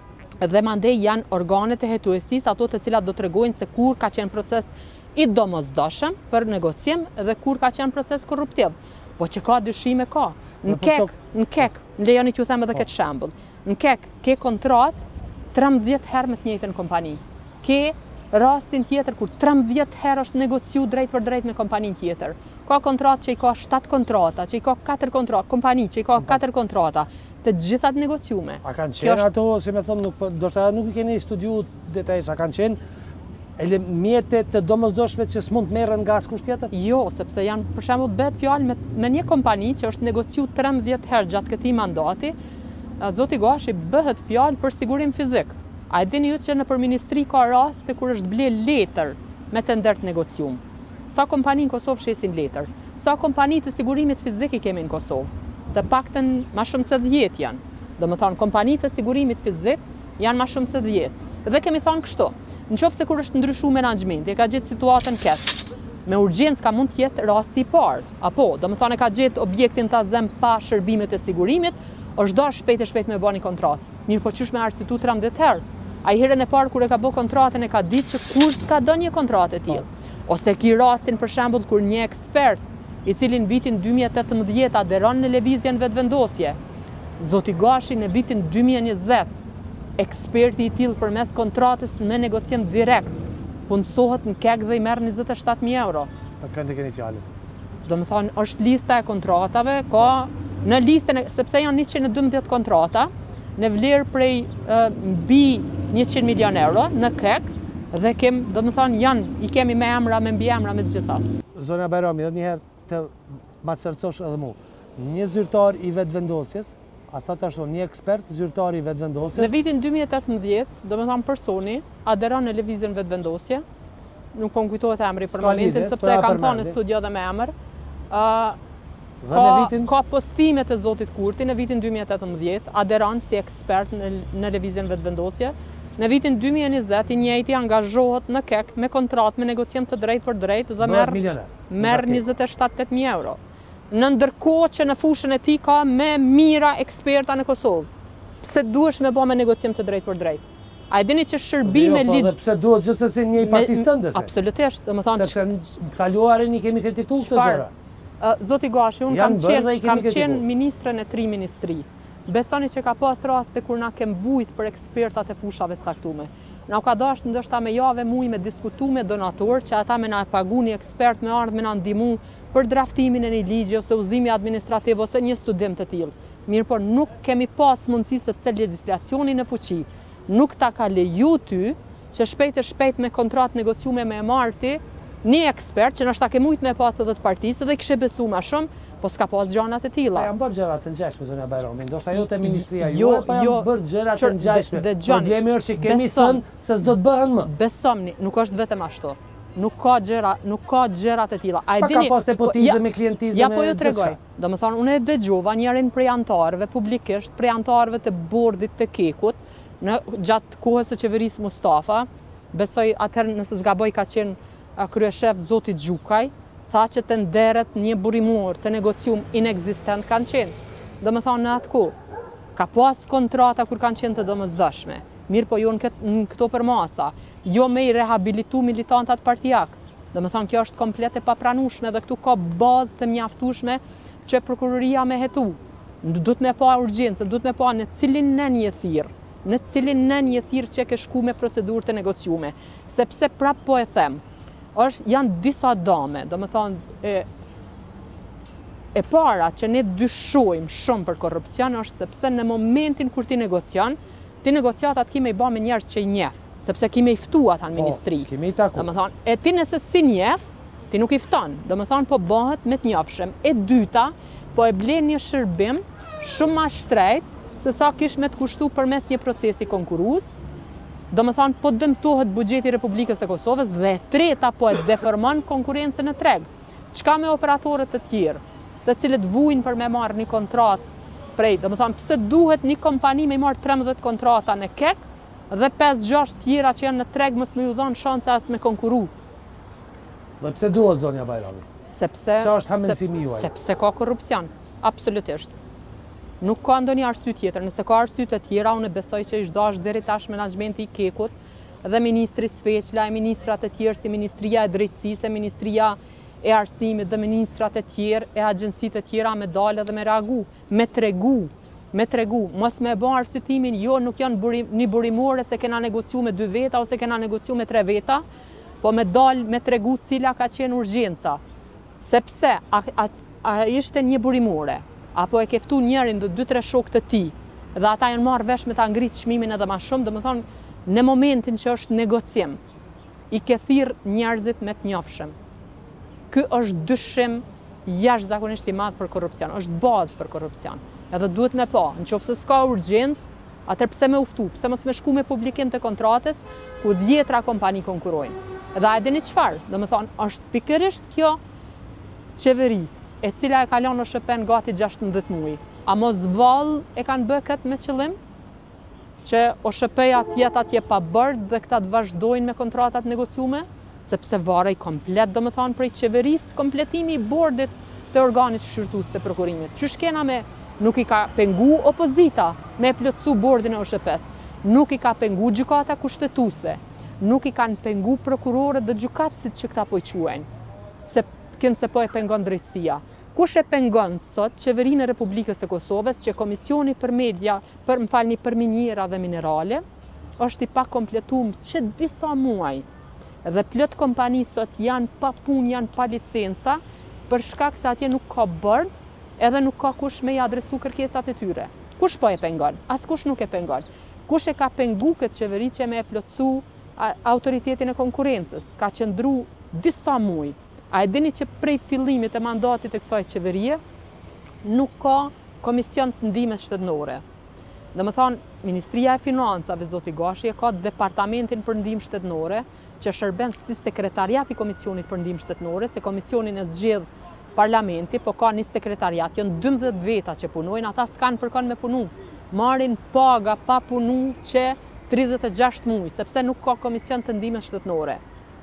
Dhe mandej janë organet e hetuesisë, ato të cilat do të tregojnë se kur ka qenë proces i domosdoshëm për negocim dhe kur ka qenë proces korruptiv. Po që ka dyshime ka. Në kek, në kek, në lejoni t'ju them edhe këtë shembull. Në kek, ke kontrat trembëdhjetë herë me të njëjtën kompani. Ke rastin tjetër kur trembëdhjetë herë është negociu drejt për drejt me kompaninë tjetër. Ka kontrat që i ka shtatë kontrata, që i ka katër kontrata, kompani që i ka katër kontrata, të gjithat negociume. A kanë qenë ato, si me thonë, nuk, do të nuk i keni studiu detajsh, a kanë qenë ele mjetet të domosdoshme që s'mund merren nga askush tjetër? Jo, sepse janë për shembull bëhet fjalë me, me një kompani që është negociu trembëdhjetë herë gjatë këtij mandati, zoti Gashi bëhet fjalë për sigurim fizik. A e dini ju që në për ministri ka raste kur është ble letër me tender të negocium? Sa kompani në Kosovë shesin letër? sa kompani të sigurimit fizik i kemi në Kosovë. Të paktën ma shumë se dhjetë janë. Do më thonë, kompani të sigurimit fizik janë ma shumë se dhjetë. Dhe kemi thonë kështu, në qofë se kur është ndryshu menaxhimenti, e ka gjithë situatën keq, me urgjencë ka mund tjetë rasti i parë. Apo, do më thonë e ka gjithë objektin të zem pa shërbimet e sigurimit, është do shpejt e shpejt me bani kontratë. Mirë po qysh me arsitu tridhjetë herë. A i herën e parë kur e ka bo kontratën e ka ditë që kur s'ka do një kontratë e tillë. Ose ki rastin për shembull kur një ekspert i cili në vitin dy mijë e tetëmbëdhjetë aderon në lëvizjen vetëvendosje. Zoti Gashi në vitin dy mijë e njëzet, eksperti i tillë përmes kontratës me negocim direkt, punësohet në kek dhe i merr njëzet e shtatë mijë euro. Për kënd e keni fjalën? Do më thonë, është lista e kontratave, ka në listën, sepse janë njëqind e dymbëdhjetë kontrata, në vlerë prej mbi njëqind milion euro në kek, dhe kem, do më thonë, janë, i kemi me emra, me mbi emra, me të gjitha. Zonja Bajrami, dhe njëherë të ma cërcosh edhe mu, një zyrtar i vetëvendosjes, a thot ashtu, një ekspert zyrtar i vetëvendosjes. Në vitin dy mijë e tetëmbëdhjetë, do më thonë personi, aderon në lëvizjen vetëvendosje, nuk po më kujtohet emri për momentin, sepse e kam thonë në studio dhe me emër. Ka postimet e Zotit Kurti në vitin dy mijë e tetëmbëdhjetë, aderon si ekspert në lëvizjen vetëvendosje. Në vitin dy mijë e njëzet, i njëjti angazhohet në kek me kontratë, me negociim të drejt për drejt dhe merr njëzet e shtatë mijë euro. Në ndërkohë që në fushën e tij ka me mira eksperta në Kosovë. Pse duhesh me bë me negociim të drejt për drejt? A e dini që shërbime lidh... Dhe pse duhet gjithsesi një i partisë tënde? Absolutisht, do të thonë... Sepse në kaluarin i kemi kritikuar këtë gjëra. Zoti Gashi, unë kam qenë kam qenë ministrën e tri ministri. Besoni që ka pas raste kur na kem vujt për ekspertat e fushave të caktume. Na ka dash ndoshta me jave muj me diskutu me donator që ata me na pagu një ekspert me ardhë me na ndihmu për draftimin e një ligji ose uzimi administrativ ose një studim të tillë. Mirë po nuk kemi pas mundësi sepse legjislacioni në fuqi nuk ta ka leju ty që shpejt e shpejt me kontratë negociume me marti një ekspert që nështë ta ke mujt me pas edhe të partisë dhe kishe besu ma shumë, po s'ka pas gjanat e tilla. Janë bërë gjërat të ngjashme, zonja Bajrami, ndoshta jo te ministria juaj, po janë bërë gjërat të ngjashme. Problemi është që kemi thënë se s'do të bëhen më. Besomni, nuk është vetëm ashtu. Nuk ka gjëra, nuk ka gjërat e tilla. A ka pas nepotizëm me klientizëm? Ja po ju tregoj. Domethënë unë e dëgjova njërin prej anëtarëve publikisht, prej anëtarëve të bordit të Kekut, në gjatë kohës së qeverisë Mustafa, besoj atëherë nëse s'gaboj ka qenë kryeshef Zoti Gjukaj, tha që të nderet një burimor të negocium inexistent kanë qenë. Dhe më thonë në atë ku, ka pas kontrata kur kanë qenë të domosdoshme. Mirë po jo në, në këto përmasa, jo me i rehabilitu militantat partijak. Dhe më thonë kjo është komplet e papranushme dhe këtu ka bazë të mjaftushme që prokuroria me hetu. Duhet me pa urgjencë, duhet me pa në cilin në një thirë, në cilin në një thirë që ke shku me procedurë të negociume. Sepse prap po e them, është, janë disa dame, do më thonë, e, e para që ne dyshojmë shumë për korrupcion është sepse në momentin kur ti negocion, ti negociatat kime i ba me njerës që i njef, sepse kime i ftu ata në ministri. O, kime i taku. Do më thonë, e ti nëse si njef, ti nuk i fton, do më thonë, po bëhet me të njofshem. E dyta, po e blen një shërbim shumë ma shtrejt, se sa kish me të kushtu për mes një procesi konkurus, do më thonë, po dëmtohet buxheti i Republikës së Kosovës dhe e treta po e deformon konkurencën e treg. Çka me operatorët të tjerë, të cilët vujnë për me marrë një kontratë prej, do më thonë, pse duhet një kompani me marrë trembëdhjetë kontrata në kek dhe pesë gjashtë tjera që janë në treg mos më ju dhonë shanse as me konkuru. Dhe pse duhet zonja Bajrami? Sepse, Qa është hamendësimi juaj? Sepse ka korrupsion, absolutisht. Nuk ka ndonjë arsye tjetër, nëse ka arsye të tjera, unë besoj që ish dash deri tash menaxhmenti i Kekut dhe ministri Sveçla, e ministrat e tjerë si Ministria e Drejtësisë, Ministria e Arsimit dhe ministrat e tjerë, e agjensitë e tjera me dalë dhe me reagu, me tregu, me tregu, mos me bë arsyetimin, jo nuk janë burim, një burimore se kena negociu me dy veta ose kena negociu me tre veta, po me dalë me tregu cila ka qenë urgjenca. Sepse a, a, a ishte një burimore, apo e keftu njerin dhe dy tre shok të ti, dhe ata janë marrë vesh me ta ngritë çmimin edhe ma shumë, dhe më thonë, në momentin që është negocim, i ke thirr njerëzit me të njofshëm. Ky është dyshim jashtëzakonisht i madh për korrupsion, është bazë për korrupsion. Edhe duhet me pa, nëse s'ka urgjencë, atëherë pse me uftu, pse mos me shku me publikim të kontratës, ku dhjetra kompani konkurrojnë. Edhe a e dini çfarë? Do më thonë, është pikërisht kjo qeveri e cila e kalon në Shëpen gati gjashtëmbëdhjetë muaj. A mos vallë e kanë bë këtë me qëllim? Që o Shëpeja tjetë atje pa bërë dhe këta të vazhdojnë me kontratat negociume? Sepse varej komplet, do më thonë, prej qeverisë, kompletimi i bordit të organit shqyrtues të prokurimit. Qysh kena me nuk i ka pengu opozita me plotësu bordin e O S H P-s, nuk i ka pengu gjykata kushtetuese, nuk i kanë pengu prokurorët dhe gjykatësit që këta po i quajnë, se kënë se po e pengon drejtësia. Kush e pengon sot qeverinë e Republikës së Kosovës që Komisioni për Media, për më falni, për minjera dhe minerale, është i pa kompletuar që disa muaj. Dhe plot kompani sot janë pa punë, janë pa licenca, për shkak se atje nuk ka bord, edhe nuk ka kush me i adresu kërkesat e tyre. Kush po e pengon? As kush nuk e pengon. Kush e ka pengu këtë qeveri që me e plotësu autoritetin e konkurencës? Ka qëndru disa muaj. A e dini që prej fillimit e mandatit e kësaj qeverie, nuk ka komision të ndihmës shtetërore. Dhe më thonë, Ministria e Financave, zoti Gashi, e ka departamentin për ndihmë shtetërore, që shërben si sekretariat i Komisionit për ndihmë shtetërore, se komisionin e zgjedh parlamenti, po ka një sekretariat, janë dymbëdhjetë veta që punojnë, ata s'kanë përkon me punu. Marrin paga pa punu që tridhjetë e gjashtë muaj, sepse nuk ka komision të ndihmës shtetërore.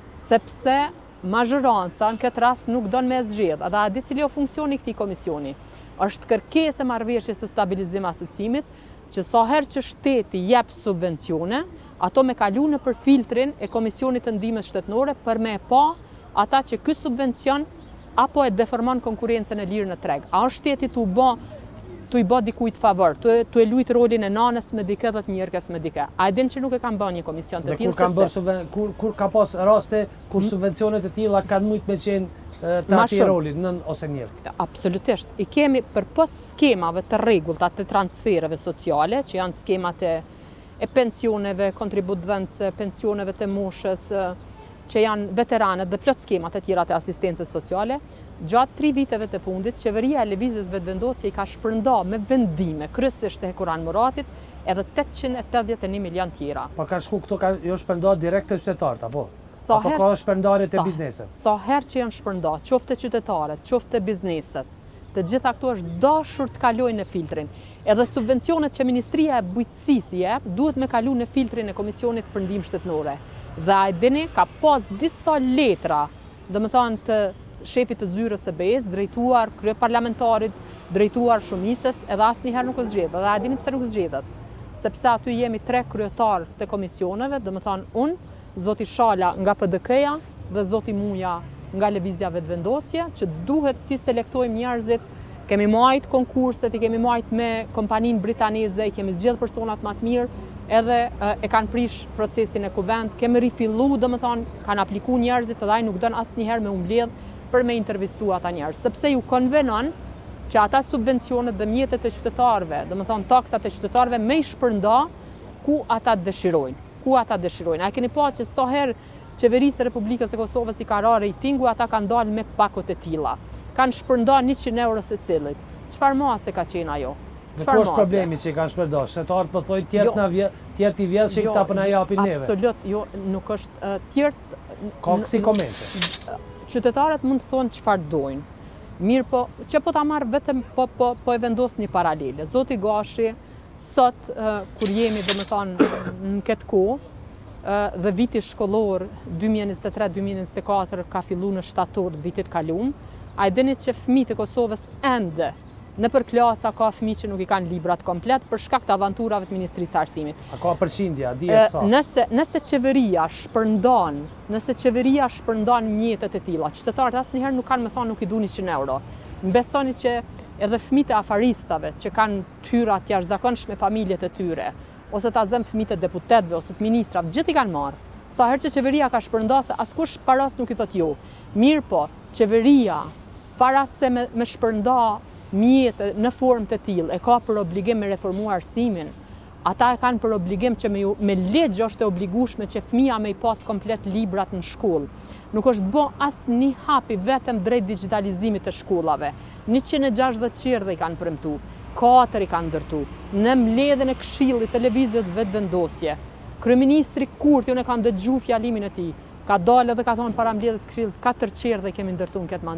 Sepse mazhoranca në këtë rast nuk don me zgjedh, edhe a di cili o funksioni këtij komisioni. Është kërkesë e marrëveshjes së stabilizim asocimit, që sa herë që shteti jep subvencione, ato me kalu në për filtrin e Komisionit të ndihmës shtetërore për me pa ata që ky subvencion apo e deformon konkurrencën e lirë në treg. A është shteti tu bë tu i bë dikujt favor, tu, tu e luajt rolin e nanës me dikë dhe të njërkës me dikë. A e din që nuk e kanë bërë një komision të tillë? Kur kanë bërë subven... kur, kur ka pas raste kur subvencionet e tilla kanë mujt me qenë të ati rolin nën ose njërë? Absolutisht. I kemi për pos skemave të rregullta të transfereve sociale, që janë skemat e, e pensioneve, kontributdhënëse, pensioneve të moshës, që janë veteranët dhe plot skemat e tjera të asistencës sociale. Gjatë tri viteve të fundit, qeveria e lëvizjes vetëvendosje i ka shpërnda me vendime, kryesisht e Kuran Muratit, edhe tetëqind e tetëdhjetë e një milion tjera. Po ka shku këto ka jo shpërnda direkt të qytetarët, apo? Sa apo her, ka shpërndarje të sa, bizneset? Sa herë që janë shpërnda, qoftë të qytetarët, qoftë të bizneset, të gjitha këto është dashur të kalojnë në filtrin. Edhe subvencionet që Ministria e Bujqësisë jep, duhet me kalu në filtrin e Komisionit për ndihmë shtetërore. Dhe a e dini, ka pas disa letra, dhe më thonë të shefit të zyrës së B E S, drejtuar kryeparlamentarit, drejtuar shumicës, edhe asnjëherë nuk u zgjedh. Dhe a dini pse nuk u zgjedhet? Sepse aty jemi tre kryetar të komisioneve, dhe më thonë unë, zoti Shala nga P D K-ja dhe zoti Muja nga Lëvizja Vetëvendosje, që duhet t'i selektojmë njerëzit. Kemi marrë konkurset, i kemi marrë me kompaninë britaneze, i kemi zgjedh personat më të mirë, edhe e kanë prish procesin e kuvend, kemi rifillu, dhe më thonë, kanë apliku njerëzit, edhe ai nuk don asnjëherë me u mbledh për me intervistu ata njerëz, sepse ju konvenon që ata subvencionet dhe mjetet e qytetarëve, dhe më thonë taksat e qytetarëve me i shpërnda ku ata dëshirojnë, ku ata dëshirojnë. A keni pa që sa herë qeverisë e Republikës së Kosovës i ka rarë rejtingu, ata kanë dalë me pakot e tilla. Kanë shpërnda njëqind euro secilit. Çfarë mase ka qenë ajo? Dhe ku është problemi që i kanë shpërnda? Shtetërët po thojnë tjertë na vje, tjertë i vjedhë që këta po na japin neve. Absolut, jo, nuk është tjertë. Ka kësi komente. Qytetarët mund të thonë çfarë dojnë. Mirë po, që po ta marrë vetëm po, po, po e vendos një paralele. Zoti Gashi, sot, uh, kur jemi dhe më thonë në këtë kohë, uh, dhe viti shkollor dy mijë e njëzet e tre dy mijë e njëzet e katër ka fillu në shtator të vitit kalum, a e dini që fëmijët e Kosovës ende në për klasa ka fëmijë që nuk i kanë librat komplet për shkak të avanturave të Ministrisë së Arsimit. A ka përqindja, dihet sa? Nëse, nëse qeveria shpërndan, nëse qeveria shpërndan mjetet e tilla, qytetarët asnjëherë nuk kanë me thonë nuk i du njëqind euro. Mbesoni që edhe fëmijët e afaristave që kanë tyra të jashtëzakonshme familjet e tyre, ose ta zëm fëmijët e deputetëve ose të ministrave, gjithë i kanë marrë. Sa herë që qeveria ka shpërndasë, askush paras nuk i thot jo. Mirë po, qeveria para se me, me shpërnda mjetë në formë të tillë e ka për obligim me reformu arsimin, ata e kanë për obligim që me, me legj është e obligueshme që fëmia me i pas komplet librat në shkollë. Nuk është bo asë një hapi vetëm drejt digitalizimit të shkollave. njëqind e gjashtëdhjetë qerdhe i kanë premtu, katër i kanë ndërtu, në mbledhjen e Këshillit të Lëvizjes Vetëvendosje. Kryeministri Kurti, unë e kam dëgju fjalimin e tij, ka dalë dhe ka thonë para mbledhjes Këshillit, katër qerdhe kemi ndërtu në këtë mandat.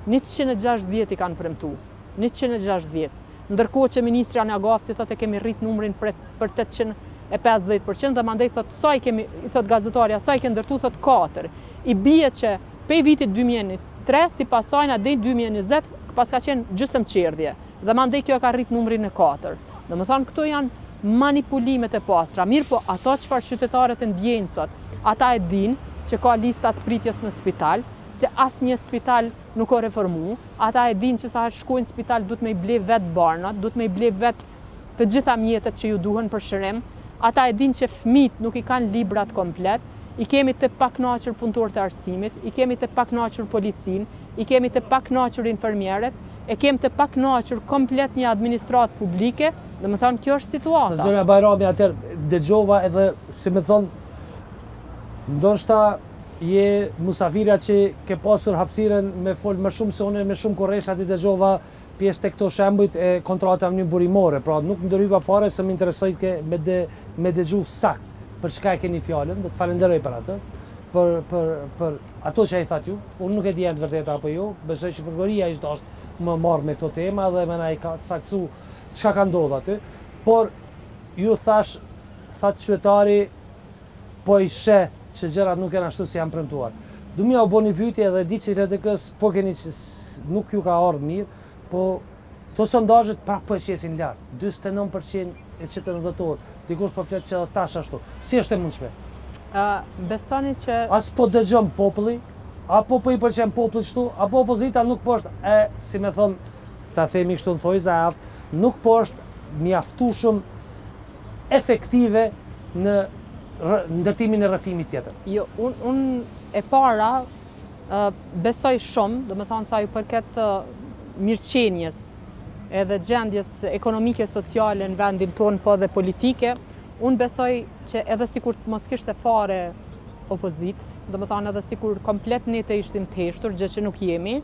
njëqind e gjashtëdhjetë i kanë premtu. njëqind e gjashtëdhjetë. Ndërkohë që ministri Anagafci thotë kemi rrit numrin për tetëqind e pesëdhjetë përqind dhe mandej thotë sa i kemi, i thotë gazetarja, sa i ke ndërtu thotë katër. I bie që pe vitit dy mijë e tre si pasojna deri dy mijë e njëzet pas ka qenë gjysmë qerdhje dhe mandej kjo ka rrit numrin e katër. Dhe më thonë këto janë manipulimet e pastra. Mirë po ato çfarë qytetarët e ndjejnë sot, ata e dinë që ka listat pritjes në spital, që asë një spital nuk o reformu, ata e dinë që sa shkojnë në spital du të me i ble vetë barnat, du të me i ble vetë të gjitha mjetet që ju duhen për shërim, ata e dinë që fëmijët nuk i kanë librat komplet, i kemi të paknaqur punëtor të arsimit, i kemi të paknaqur policin, i kemi të paknaqur infermierët, e kemi të paknaqur komplet një administratë publike, dhe më thonë kjo është situata. Zonja Bajrami atër dëgjova edhe, si më thonë, ndoshta je musafirja që ke pasur hapësiren me folë më shumë se une, me shumë korresha aty dëgjova pjesë të këto shembujt e kontrata një burimore, pra nuk më ndërhypa fare se më interesojt ke me, de, me dëgju sakt për çka e keni fjallën, dhe të falenderoj për atë, për, për, për ato që e i thatë ju, unë nuk e di janë të vërteta apo jo, besoj që përgoria ishtë është më marrë me këto tema dhe me na i ka saksu çka ka ndodhë aty, por ju thash, thatë qytetari, po i sheh që gjërat nuk janë ashtu si janë premtuar. Du mja u bo një pyetje dhe di që R T K-s po keni që nuk ju ka ardhur mirë, po këto sondazhet prapë po e qesin lart, njëzet e nëntë përqind e qytetarëve dhëtor, dikush po flet që tash ashtu. Si është e mundshme? Uh, besoni që... As po dëgjon populli, apo po i pëlqen populli kështu, apo opozita nuk po është, e, si me thon, ta themi kështu në thojza e aftë, nuk po është mjaftueshëm efektive në ndërtimin e rrëfimit tjetër. Jo, unë un e para uh, besoj shumë, dhe më thonë sa ju përket uh, mirëqenjes edhe gjendjes ekonomike, sociale në vendin tonë, po dhe politike, unë besoj që edhe sikur të mos kishte fare opozit, dhe më thonë edhe sikur komplet ne të ishtim të heshtur, gjë që nuk jemi,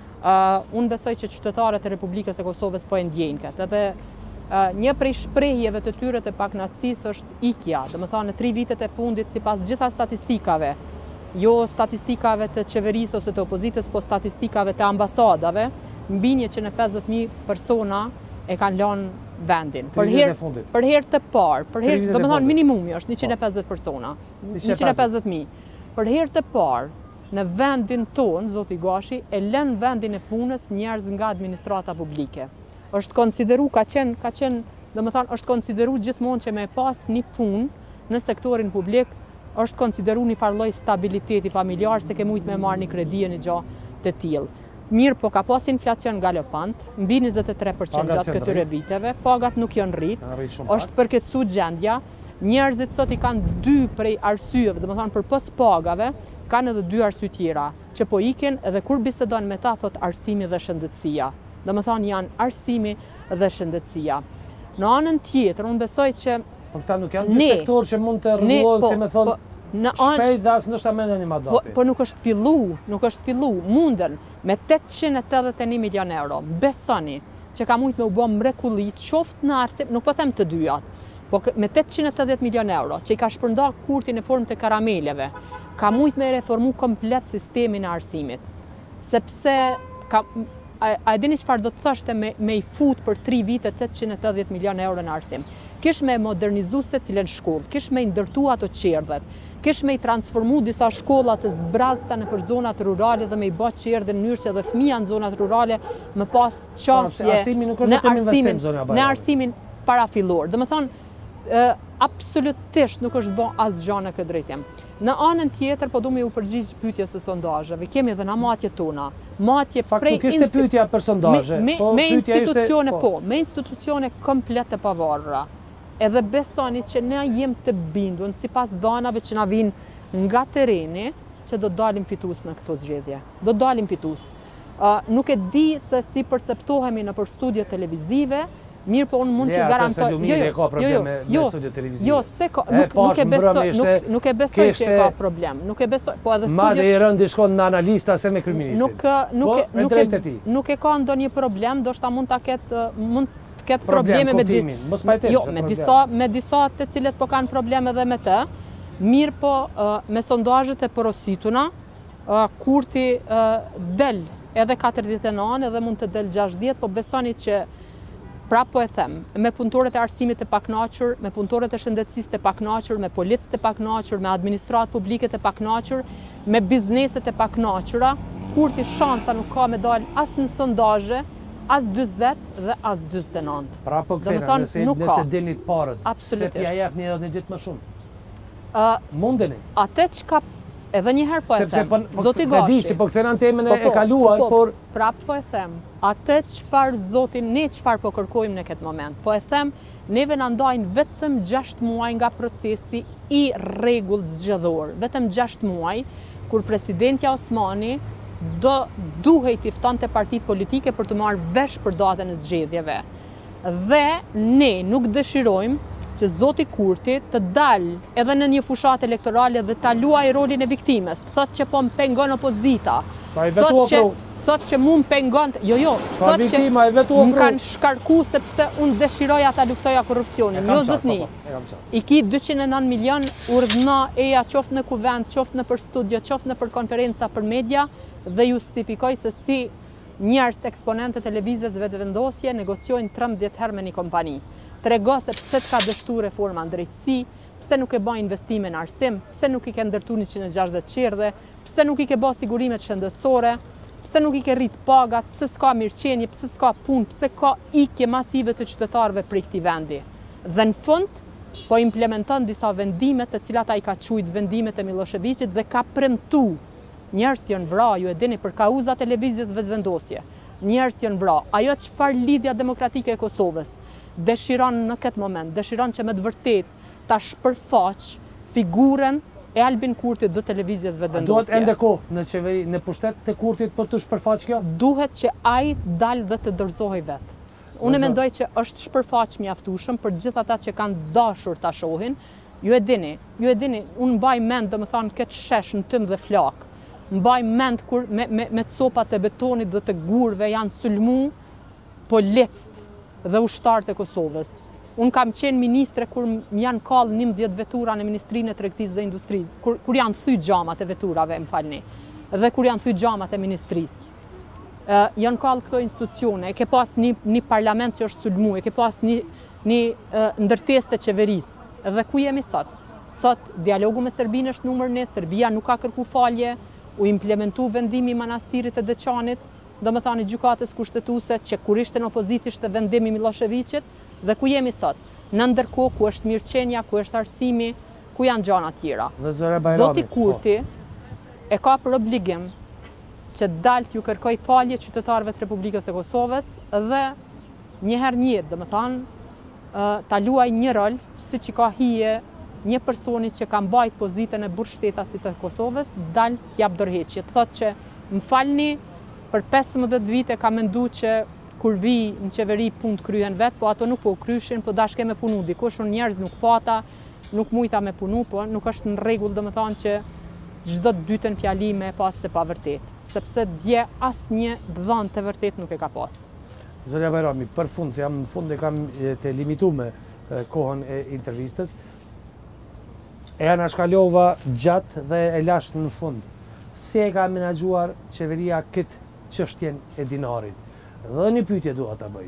uh, unë besoj që qytetarët e Republikës e Kosovës po e ndjejnë këtë. Edhe Uh, një prej shprehjeve të tyre të paknaqësisë është ikja, dhe më thonë në tri vitet e fundit sipas gjitha statistikave, jo statistikave të qeverisë ose të opozitës, po statistikave të ambasadave, mbi njëqind e pesëdhjetë mijë persona e kanë lënë vendin. Për herë për herë të parë, për herë, do të thonë minimumi është njëqind e pesëdhjetë persona, njëqind e pesëdhjetë mijë. Për herë të parë në vendin tonë, zoti Gashi, e lën vendin e punës njerëz nga administrata publike. Është konsideru, ka qenë, ka qenë, dhe më thonë, është konsideru gjithmonë që me pas një punë në sektorin publik, është konsideru një farloj stabiliteti familjar, se ke mujtë me marrë një kredi e një gjatë të tillë. Mirë, po ka pas inflacion galopant, mbi njëzet e tre përqind gjatë këtyre viteve, pagat nuk janë rritë, është përkeqësu gjendja, njerëzit sot i kanë dy prej arsyeve, dhe më thonë për pos pagave, kanë edhe dy arsye tjera, që po ikin edhe kur bisedon me ta thot arsimi dhe shëndetësia. Dhe më thonë janë arsimi dhe shëndetësia. Në anën tjetër, unë besoj që... Por këta nuk janë dy sektor që mund të rregullohen, si me thonë, shpejt dhe asë nështë amene një mandati. Po, po nuk është fillu, nuk është fillu, munden me tetëqind e tetëdhjetë e një milion euro, besoni që ka mujtë me u bo mrekulli, qoftë në arsim, nuk po them të dyjat, po me tetëqind e tetëdhjetë milion euro, që i ka shpërnda kurtin e formë të karameleve, ka mujtë me reformu komplet sistemin e arsimit, sepse ka... A, a e dini çfarë do të thoshte me, me i fut për tri vite tetëqind e tetëdhjetë milion euro në arsim? Kish me modernizu se cilën shkollë, kish me ndërtu ato qerdhet, kish me i transformu disa shkollat të zbrazta në për zonat rurale dhe me i bë qerdhe në mënyrë që edhe fëmia në zonat rurale më pas qasje në arsimin, në arsimin parafillor. Dhe më thonë, absolutisht nuk është bë asgjë në këtë drejtim. Në anën tjetër, po du me u përgjigj pyetjes së sondazheve. Kemi edhe na matje tona. Matje prej nuk ishte pyetja për sondazhe. Me, me, me institucione ishte, po. po, me institucione komplet të pavarura. Edhe besoni që ne jem të bindur sipas dhanave që na vinë nga tereni, që do dalim fitues në këtë zgjedhje. Do dalim fitues. Uh, nuk e di se si perceptohemi në për studio televizive. Mirë, po unë mund të garantoj... Jo, jo, ka probleme jo, me studio televizive. Jo, se ka, nuk, nuk, e besoj, nuk, nuk e besoj që ka problem. Nuk e besoj, po edhe studio... Madhe i rëndi shkon në analista se me kryeministin. Nuk, nuk, po, e, nuk, e, nuk e ka ndonjë problem, do shta mund të ketë, mund të ketë probleme me... Problem, mos pajtem, jo, me disa, me disa të cilët po kanë probleme edhe me të. Mirë, po, uh, me sondazhet e porosituna, uh, kurti uh, del edhe katërdhjetë e nëntë edhe mund të del gjashtëdhjetë, po besoni që prap po e them, me punëtorët e arsimit të pakënaqur, me punëtorët e shëndetësisë të pakënaqur, me policët e pakënaqur, me administratë publike të pakënaqur, me bizneset e pakënaqura, Kurti shansa nuk ka me dalë as në sondazhe, as dyzet dhe as dyzet e nëntë. Pra po këthena, nëse, nëse dilnit parët, se pja jep një edhe një gjithë më shumë. Uh, Mundeni. Ate që ka, edhe njëherë po e them, po, Zoti Gashi. Se po këthena në temën po, e kaluar, po, po, por... Prap po e them, ate qëfar Zoti, ne qëfar po kërkojmë në këtë moment. Po e them, neve në ndajnë vetëm gjashtë muaj nga procesi i rregull zgjedhor. Vetëm gjashtë muaj, kur presidentja Osmani do duhet i ftonte partitë politike për të marrë vesh për datën e zgjedhjeve. Dhe ne nuk dëshirojmë që Zoti Kurti të dalë edhe në një fushat elektorale dhe ta luajë rolin e viktimës. Thotë që po më pengon opozita. Thotë që, thot që mu më pengon... Jo, jo, thotë që më kanë shkarku sepse unë dëshiroja ta luftoja korrupsionin. Jo, zotni. I ki dyqind e nëntë milion urdhna eja qoftë në kuvend, qoftë në për studio, qoftë në për konferenca për media dhe justifikoj se si njerëz të eksponentë televizës vetëvendosje negociojnë trembëdhjetë herë me një kompani. Trego se pse të ka dështu reforma në drejtësi, pse nuk e bë investime në arsim, pse nuk i ke ndërtu njëqind e gjashtëdhjetë qerdhe, pse nuk i ke bë sigurimet shëndetësore, pse nuk i ke rrit pagat, pse s'ka mirëqenie, pse s'ka punë, pse ka ikje masive të qytetarëve prej këtij vendi. Dhe në fund, po implementon disa vendime të cilat ai ka quajtur vendimet e Miloševićit dhe ka premtu. Njerëz janë vrarë, ju e dini, për kauza televizjes vetëvendosje. Njerëz janë vrarë. Ajo çfarë lidhja demokratike e Kosovës dëshiron në këtë moment, dëshiron që me të vërtet ta shpërfaq figurën e Albin Kurtit dhe televizjes vetëvendosje. Duhet ende kohë në qeveri, në pushtet të Kurtit për të shpërfaq kjo? Duhet që ai dalë dhe të dorëzohej vetë. Unë mendoj që është shpërfaq mjaftueshëm për gjithë ata që kanë dashur ta shohin. Ju e dini, ju e dini, unë mbaj mend domethënë këtë shesh në tym dhe flak. Mbaj mend kur me me me copat e betonit dhe të gurve janë sulmu policët dhe ushtarët e Kosovës. Unë kam qenë ministre kur më janë kallë njëmbëdhjetë vetura në Ministrinë e Tregtisë dhe Industrisë, kur, kur janë thy xhamat e veturave, më falni, dhe kur janë thy xhamat e ministrisë. Uh, janë kallë këto institucione, e ke pas një, një parlament që është sulmu, e ke pas një, një uh, ndërtesë të qeverisë. Dhe ku jemi sot? Sot dialogu me Serbinë është numër një, Serbia nuk ka kërku falje, u implementu vendimi i manastirit të Deçanit, do më thani gjykatës kushtetuese që kur ishte në opozit ishte vendimi Miloševićit, dhe ku jemi sot? Në ndërkohë ku është mirëqenia, ku është arsimi, ku janë gjana tjera. Zoti Kurti e ka për obligim që dalë t'ju kërkoj falje qytetarëve të Republikës e Kosovës dhe njëherë njët, do më thanë, ta luaj një rol, si që ka hije një personi që ka mbajt pozitën e burgshtetasit të Kosovës, dalë t'jap dorëheqje. Të thotë që më falni, për pesëmbëdhjetë vite ka mendu që kur vi në qeveri punë të kryen vetë, po ato nuk po kryshin, po dashke me punu dikush, unë njerëz nuk pata, nuk mujta me punu, po nuk është në rregull do më thonë që çdo të dytën fjali me pas të pavërtet, sepse dje asnjë dhënë të vërtet nuk e ka pas. Zonja Bajrami, për fund, se jam në fund e kam të limitu me kohën e intervistës, e na shkalova gjatë dhe e lash në fund. Si e ka menaxhuar qeveria këtë çështjen e dinarit? Dhe një pyetje dua ta bëj.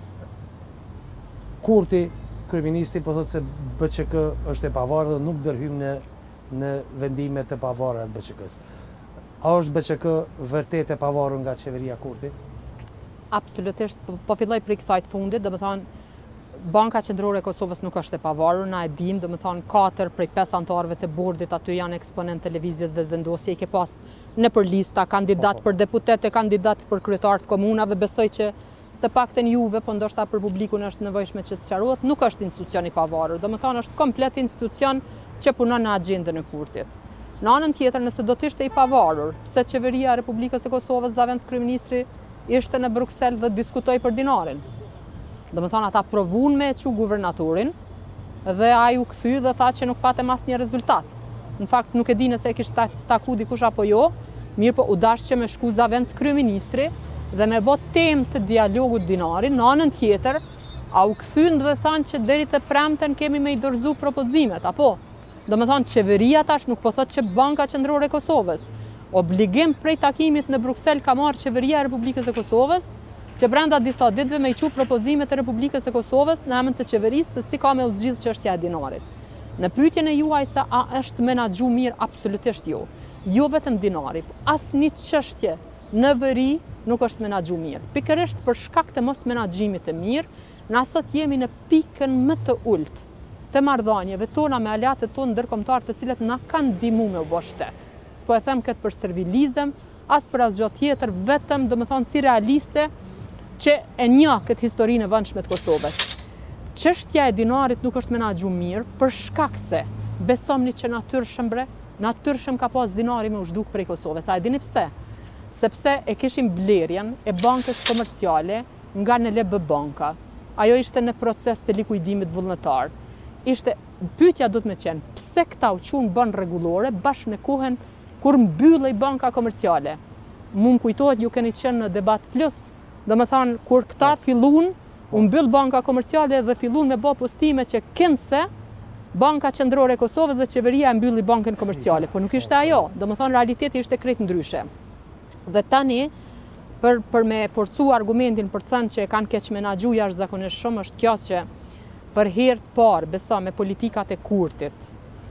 Kurti, kryeministri, po thotë se B Q K është e pavarur dhe nuk dërhym në në vendime të pavarura të B Q K-s. A është B Q K vërtet e pavarur nga qeveria Kurti? Absolutisht, po, po filloj për kësaj të fundit, do të thonë Banka Qendrore e Kosovës nuk është e pavarur, na e dim, do të thonë katër prej pesë anëtarëve të bordit aty janë eksponent televizjes vetëvendosje, i ke pas në për lista kandidat për deputet e kandidat për kryetar të komunave, besoj që të paktën juve, po ndoshta për publikun është nevojshme që të sqarohet, nuk është institucion i pavarur, do të thonë është komplet institucion që punon në agjendën e Kurtit. Në anën tjetër, nëse do të ishte i pavarur, pse qeveria e Republikës së Kosovës, zavendës kryeministri, ishte në Bruksel dhe diskutoi për dinarin. Do më thonë ata provun me e që guvernatorin dhe a ju këthy dhe tha që nuk patem as një rezultat. Në fakt nuk e di nëse e kishtë taku dikush apo jo, mirë po u dash që me shku zavendës kryeministri dhe me bot tem të dialogut dinarin, në anën tjetër, a u këthyn dhe thanë që deri të premten kemi me i dorëzu propozimet, apo? Do më thonë qeveria tash nuk po thot që Banka Qendrore e Kosovës, Obligim prej takimit në Bruksel ka marrë Qeveria e Republikës së Kosovës, që brenda disa ditëve me i çu propozimet e Republikës së Kosovës në emër të qeverisë se si ka me u zgjidh çështja e dinarit. Në pyetjen e juaj se a është menaxhu mirë, absolutisht jo. Jo vetëm dinari, asnjë çështje në veri nuk është menaxhu mirë. Pikërisht për shkak të mos menaxhimit të mirë, na sot jemi në pikën më të ulët të marrëdhënieve tona me aleatët tonë ndërkombëtar, të cilët na kanë ndihmuar me u bë shtet. S'po e them këtë për servilizëm, as për asgjë tjetër, vetëm domethënë si realiste që e njoh këtë historinë e vëndshme të Kosovës. Çështja e dinarit nuk është menaxhu mirë për shkak se besomni që natyrshëm bre, natyrshëm ka pas dinari me u zhduk prej Kosovës. A e dini pse? Sepse e kishim blerjen e bankës komerciale nga N L B banka. Ajo ishte në proces të likuidimit vullnetar. Ishte, pyetja do të më qenë, pse këta u qunë bën rregullore bashkë në kohën kur mbyllej banka komerciale? Mu më kujtohet, ju keni qenë në Debat Plus, domethënë kur këta fillun, u mbyll banka komerciale dhe fillun me bë postime që kënse Banka Qendrore e Kosovës dhe qeveria e mbylli bankën komerciale, po nuk ishte ajo, domethënë realiteti ishte krejt ndryshe. Dhe tani, për, për me forcu argumentin për të thënë që e kanë keq menaxhu jashtëzakonisht shumë, është kjo që për herë të parë, besa me politikat e Kurtit,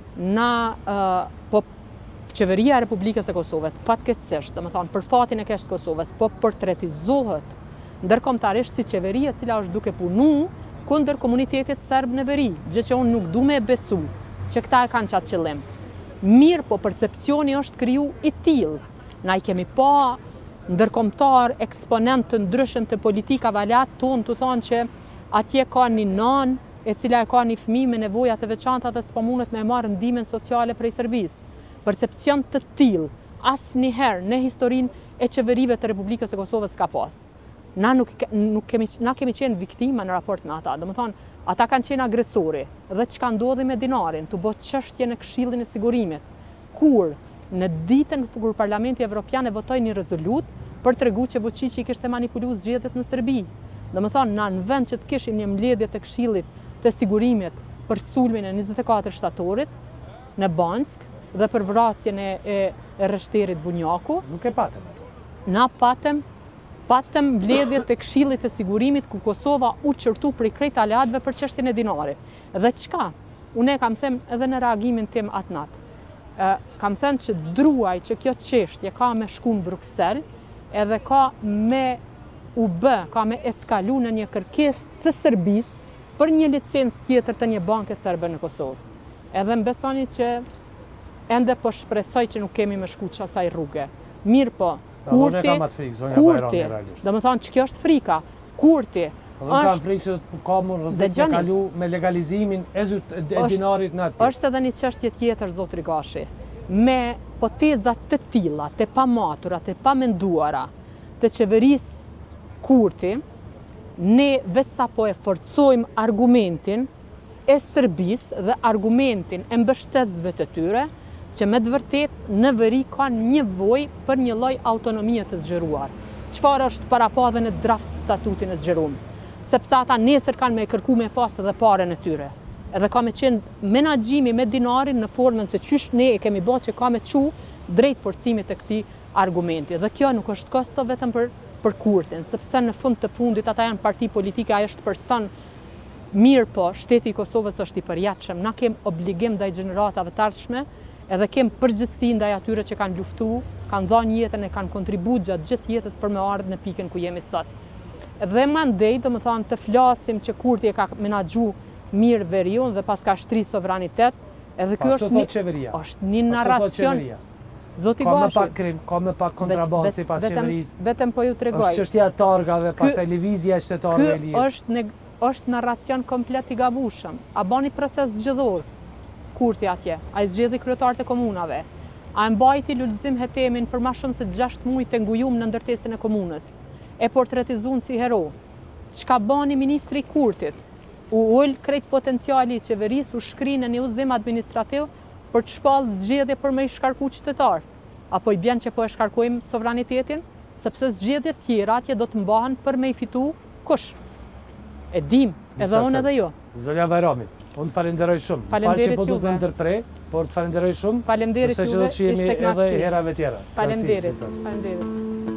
na uh, po qeveria e Republikës së Kosovës, fatkeqësisht, domethënë për fatin e keq të Kosovës, po portretizohet ndërkombëtarisht si qeveria e cila është duke punu kundër komunitetit serb në veri, gjë që unë nuk du me besu, që këta e kanë qatë qëllim. Mirë, po percepcioni është kriju i tillë. Na i kemi pa ndërkombëtar eksponent të ndryshëm të politikave aleat tonë të thonë që atje ka një nanë e cila e ka një fëmijë me nevoja të veçanta dhe s'po mundet me marrë ndihmën sociale prej Serbisë. Percepcion të tillë asnjëherë në historinë e qeverive të Republikës së Kosovës ka pas. Na nuk, nuk kemi, na kemi qenë viktima në raport me ata. Domethënë, ata kanë qenë agresori. Dhe çka ndodhi me dinarin, të bë çështje në Këshillin e Sigurimit, kur në ditën kur Parlamenti Evropian e votoi një rezolut për treguar që Vučići kishte manipuluar zgjedhjet në Serbi. Domethënë, na në vend që të kishim një mbledhje të Këshillit të Sigurimit për sulmin e njëzet e katër shtatorit në Bansk dhe për vrasjen e, e, e rreshterit Bunjaku, nuk e patëm ato. Na patëm patëm mbledhjet të Këshillit të Sigurimit ku Kosova u çortu prej krejt aleatëve për çështjen e dinarit. Dhe çka? Unë kam thënë edhe në reagimin tim atë natë. Kam thënë që druaj që kjo çështje ka me shku në Bruksel, edhe ka me u bë, ka me eskalu në një kërkesë të Serbisë për një licencë tjetër të një banke serbe në Kosovë. Edhe më besoni që ende po shpresoj që nuk kemi me shku qasaj rrugë. Mirë po, Kurti, Kurti, dhe më thonë që kjo është frika, Kurti është... Dhe më kam frikë që ka më rëzit me kalu me legalizimin e dinarit në atë. është edhe një çështje tjetër, zotri Gashi, me potezat të tilla, të pamatura, të pamenduara, të qeverisë Kurti, ne veç sa po e forcojmë argumentin e Serbisë dhe argumentin e mbështetësve të tyre, që me të vërtet në veri ka një voj për një lloj autonomie të zgjeruar. Çfarë është para pa dhe në draft statutin e zgjeruar? Sepse ata nesër kanë me kërku me pas edhe parën e tyre. Edhe ka me qenë menaxhimi me dinarin në formën se qysh ne e kemi bërë që ka me qu drejt forcimit të këtij argumenti. Dhe kjo nuk është kosto vetëm për, për Kurtin, sepse në fund të fundit ata janë parti politike, ai është person mirë, po shteti i Kosovës është i përjetshëm. Na kem obligim ndaj gjeneratave të ardhshme, edhe kem përgjegjësi ndaj atyre që kanë luftu, kanë dhënë jetën e kanë kontribuar gjatë gjithë jetës për me ardhur në pikën ku jemi sot. Dhe mandej, do të thonë, të flasim që Kurti e ka menaxhu mirë veriun dhe pas ka shtri sovranitet, edhe ky është një qeveria. Është një narracion. Zoti Gashi, ka më pak krim, ka më pak kontrabandë sipas qeverisë. Vetëm po ju tregoj. Është çështja e targave, pastaj lëvizja e shtetarëve e lirë. Ky është është narracion komplet i gabueshëm. A bani proces zgjedhor Kurti atje, a i zgjedhi kryetarët e komunave, a e mbajti Lulzim Hetemin për ma shumë se gjashtë muaj të ngujum në ndërtesën e komunës, e portretizun si hero. Çka bani ministri Kurtit? U ul krejt potenciali i qeverisë, u shkri në një udhëzim administrativ për të shpallë zgjedhje për me i shkarku qytetarët. Apo i bjen që po e shkarkojmë sovranitetin, sepse zgjedhjet tjera atje do të mbahen për me i fitu kush? E dim, edhe unë edhe jo. Zonja Bajrami. Unë falenderoj shumë. Faleminderit Falë që po duhet juve. me ndërprej, por të falenderoj shumë. Faleminderit Përse që juve, do të që jemi ishte edhe knaqësi. herave tjera. Faleminderit. Kënaqësi, gjithsesi. Faleminderit.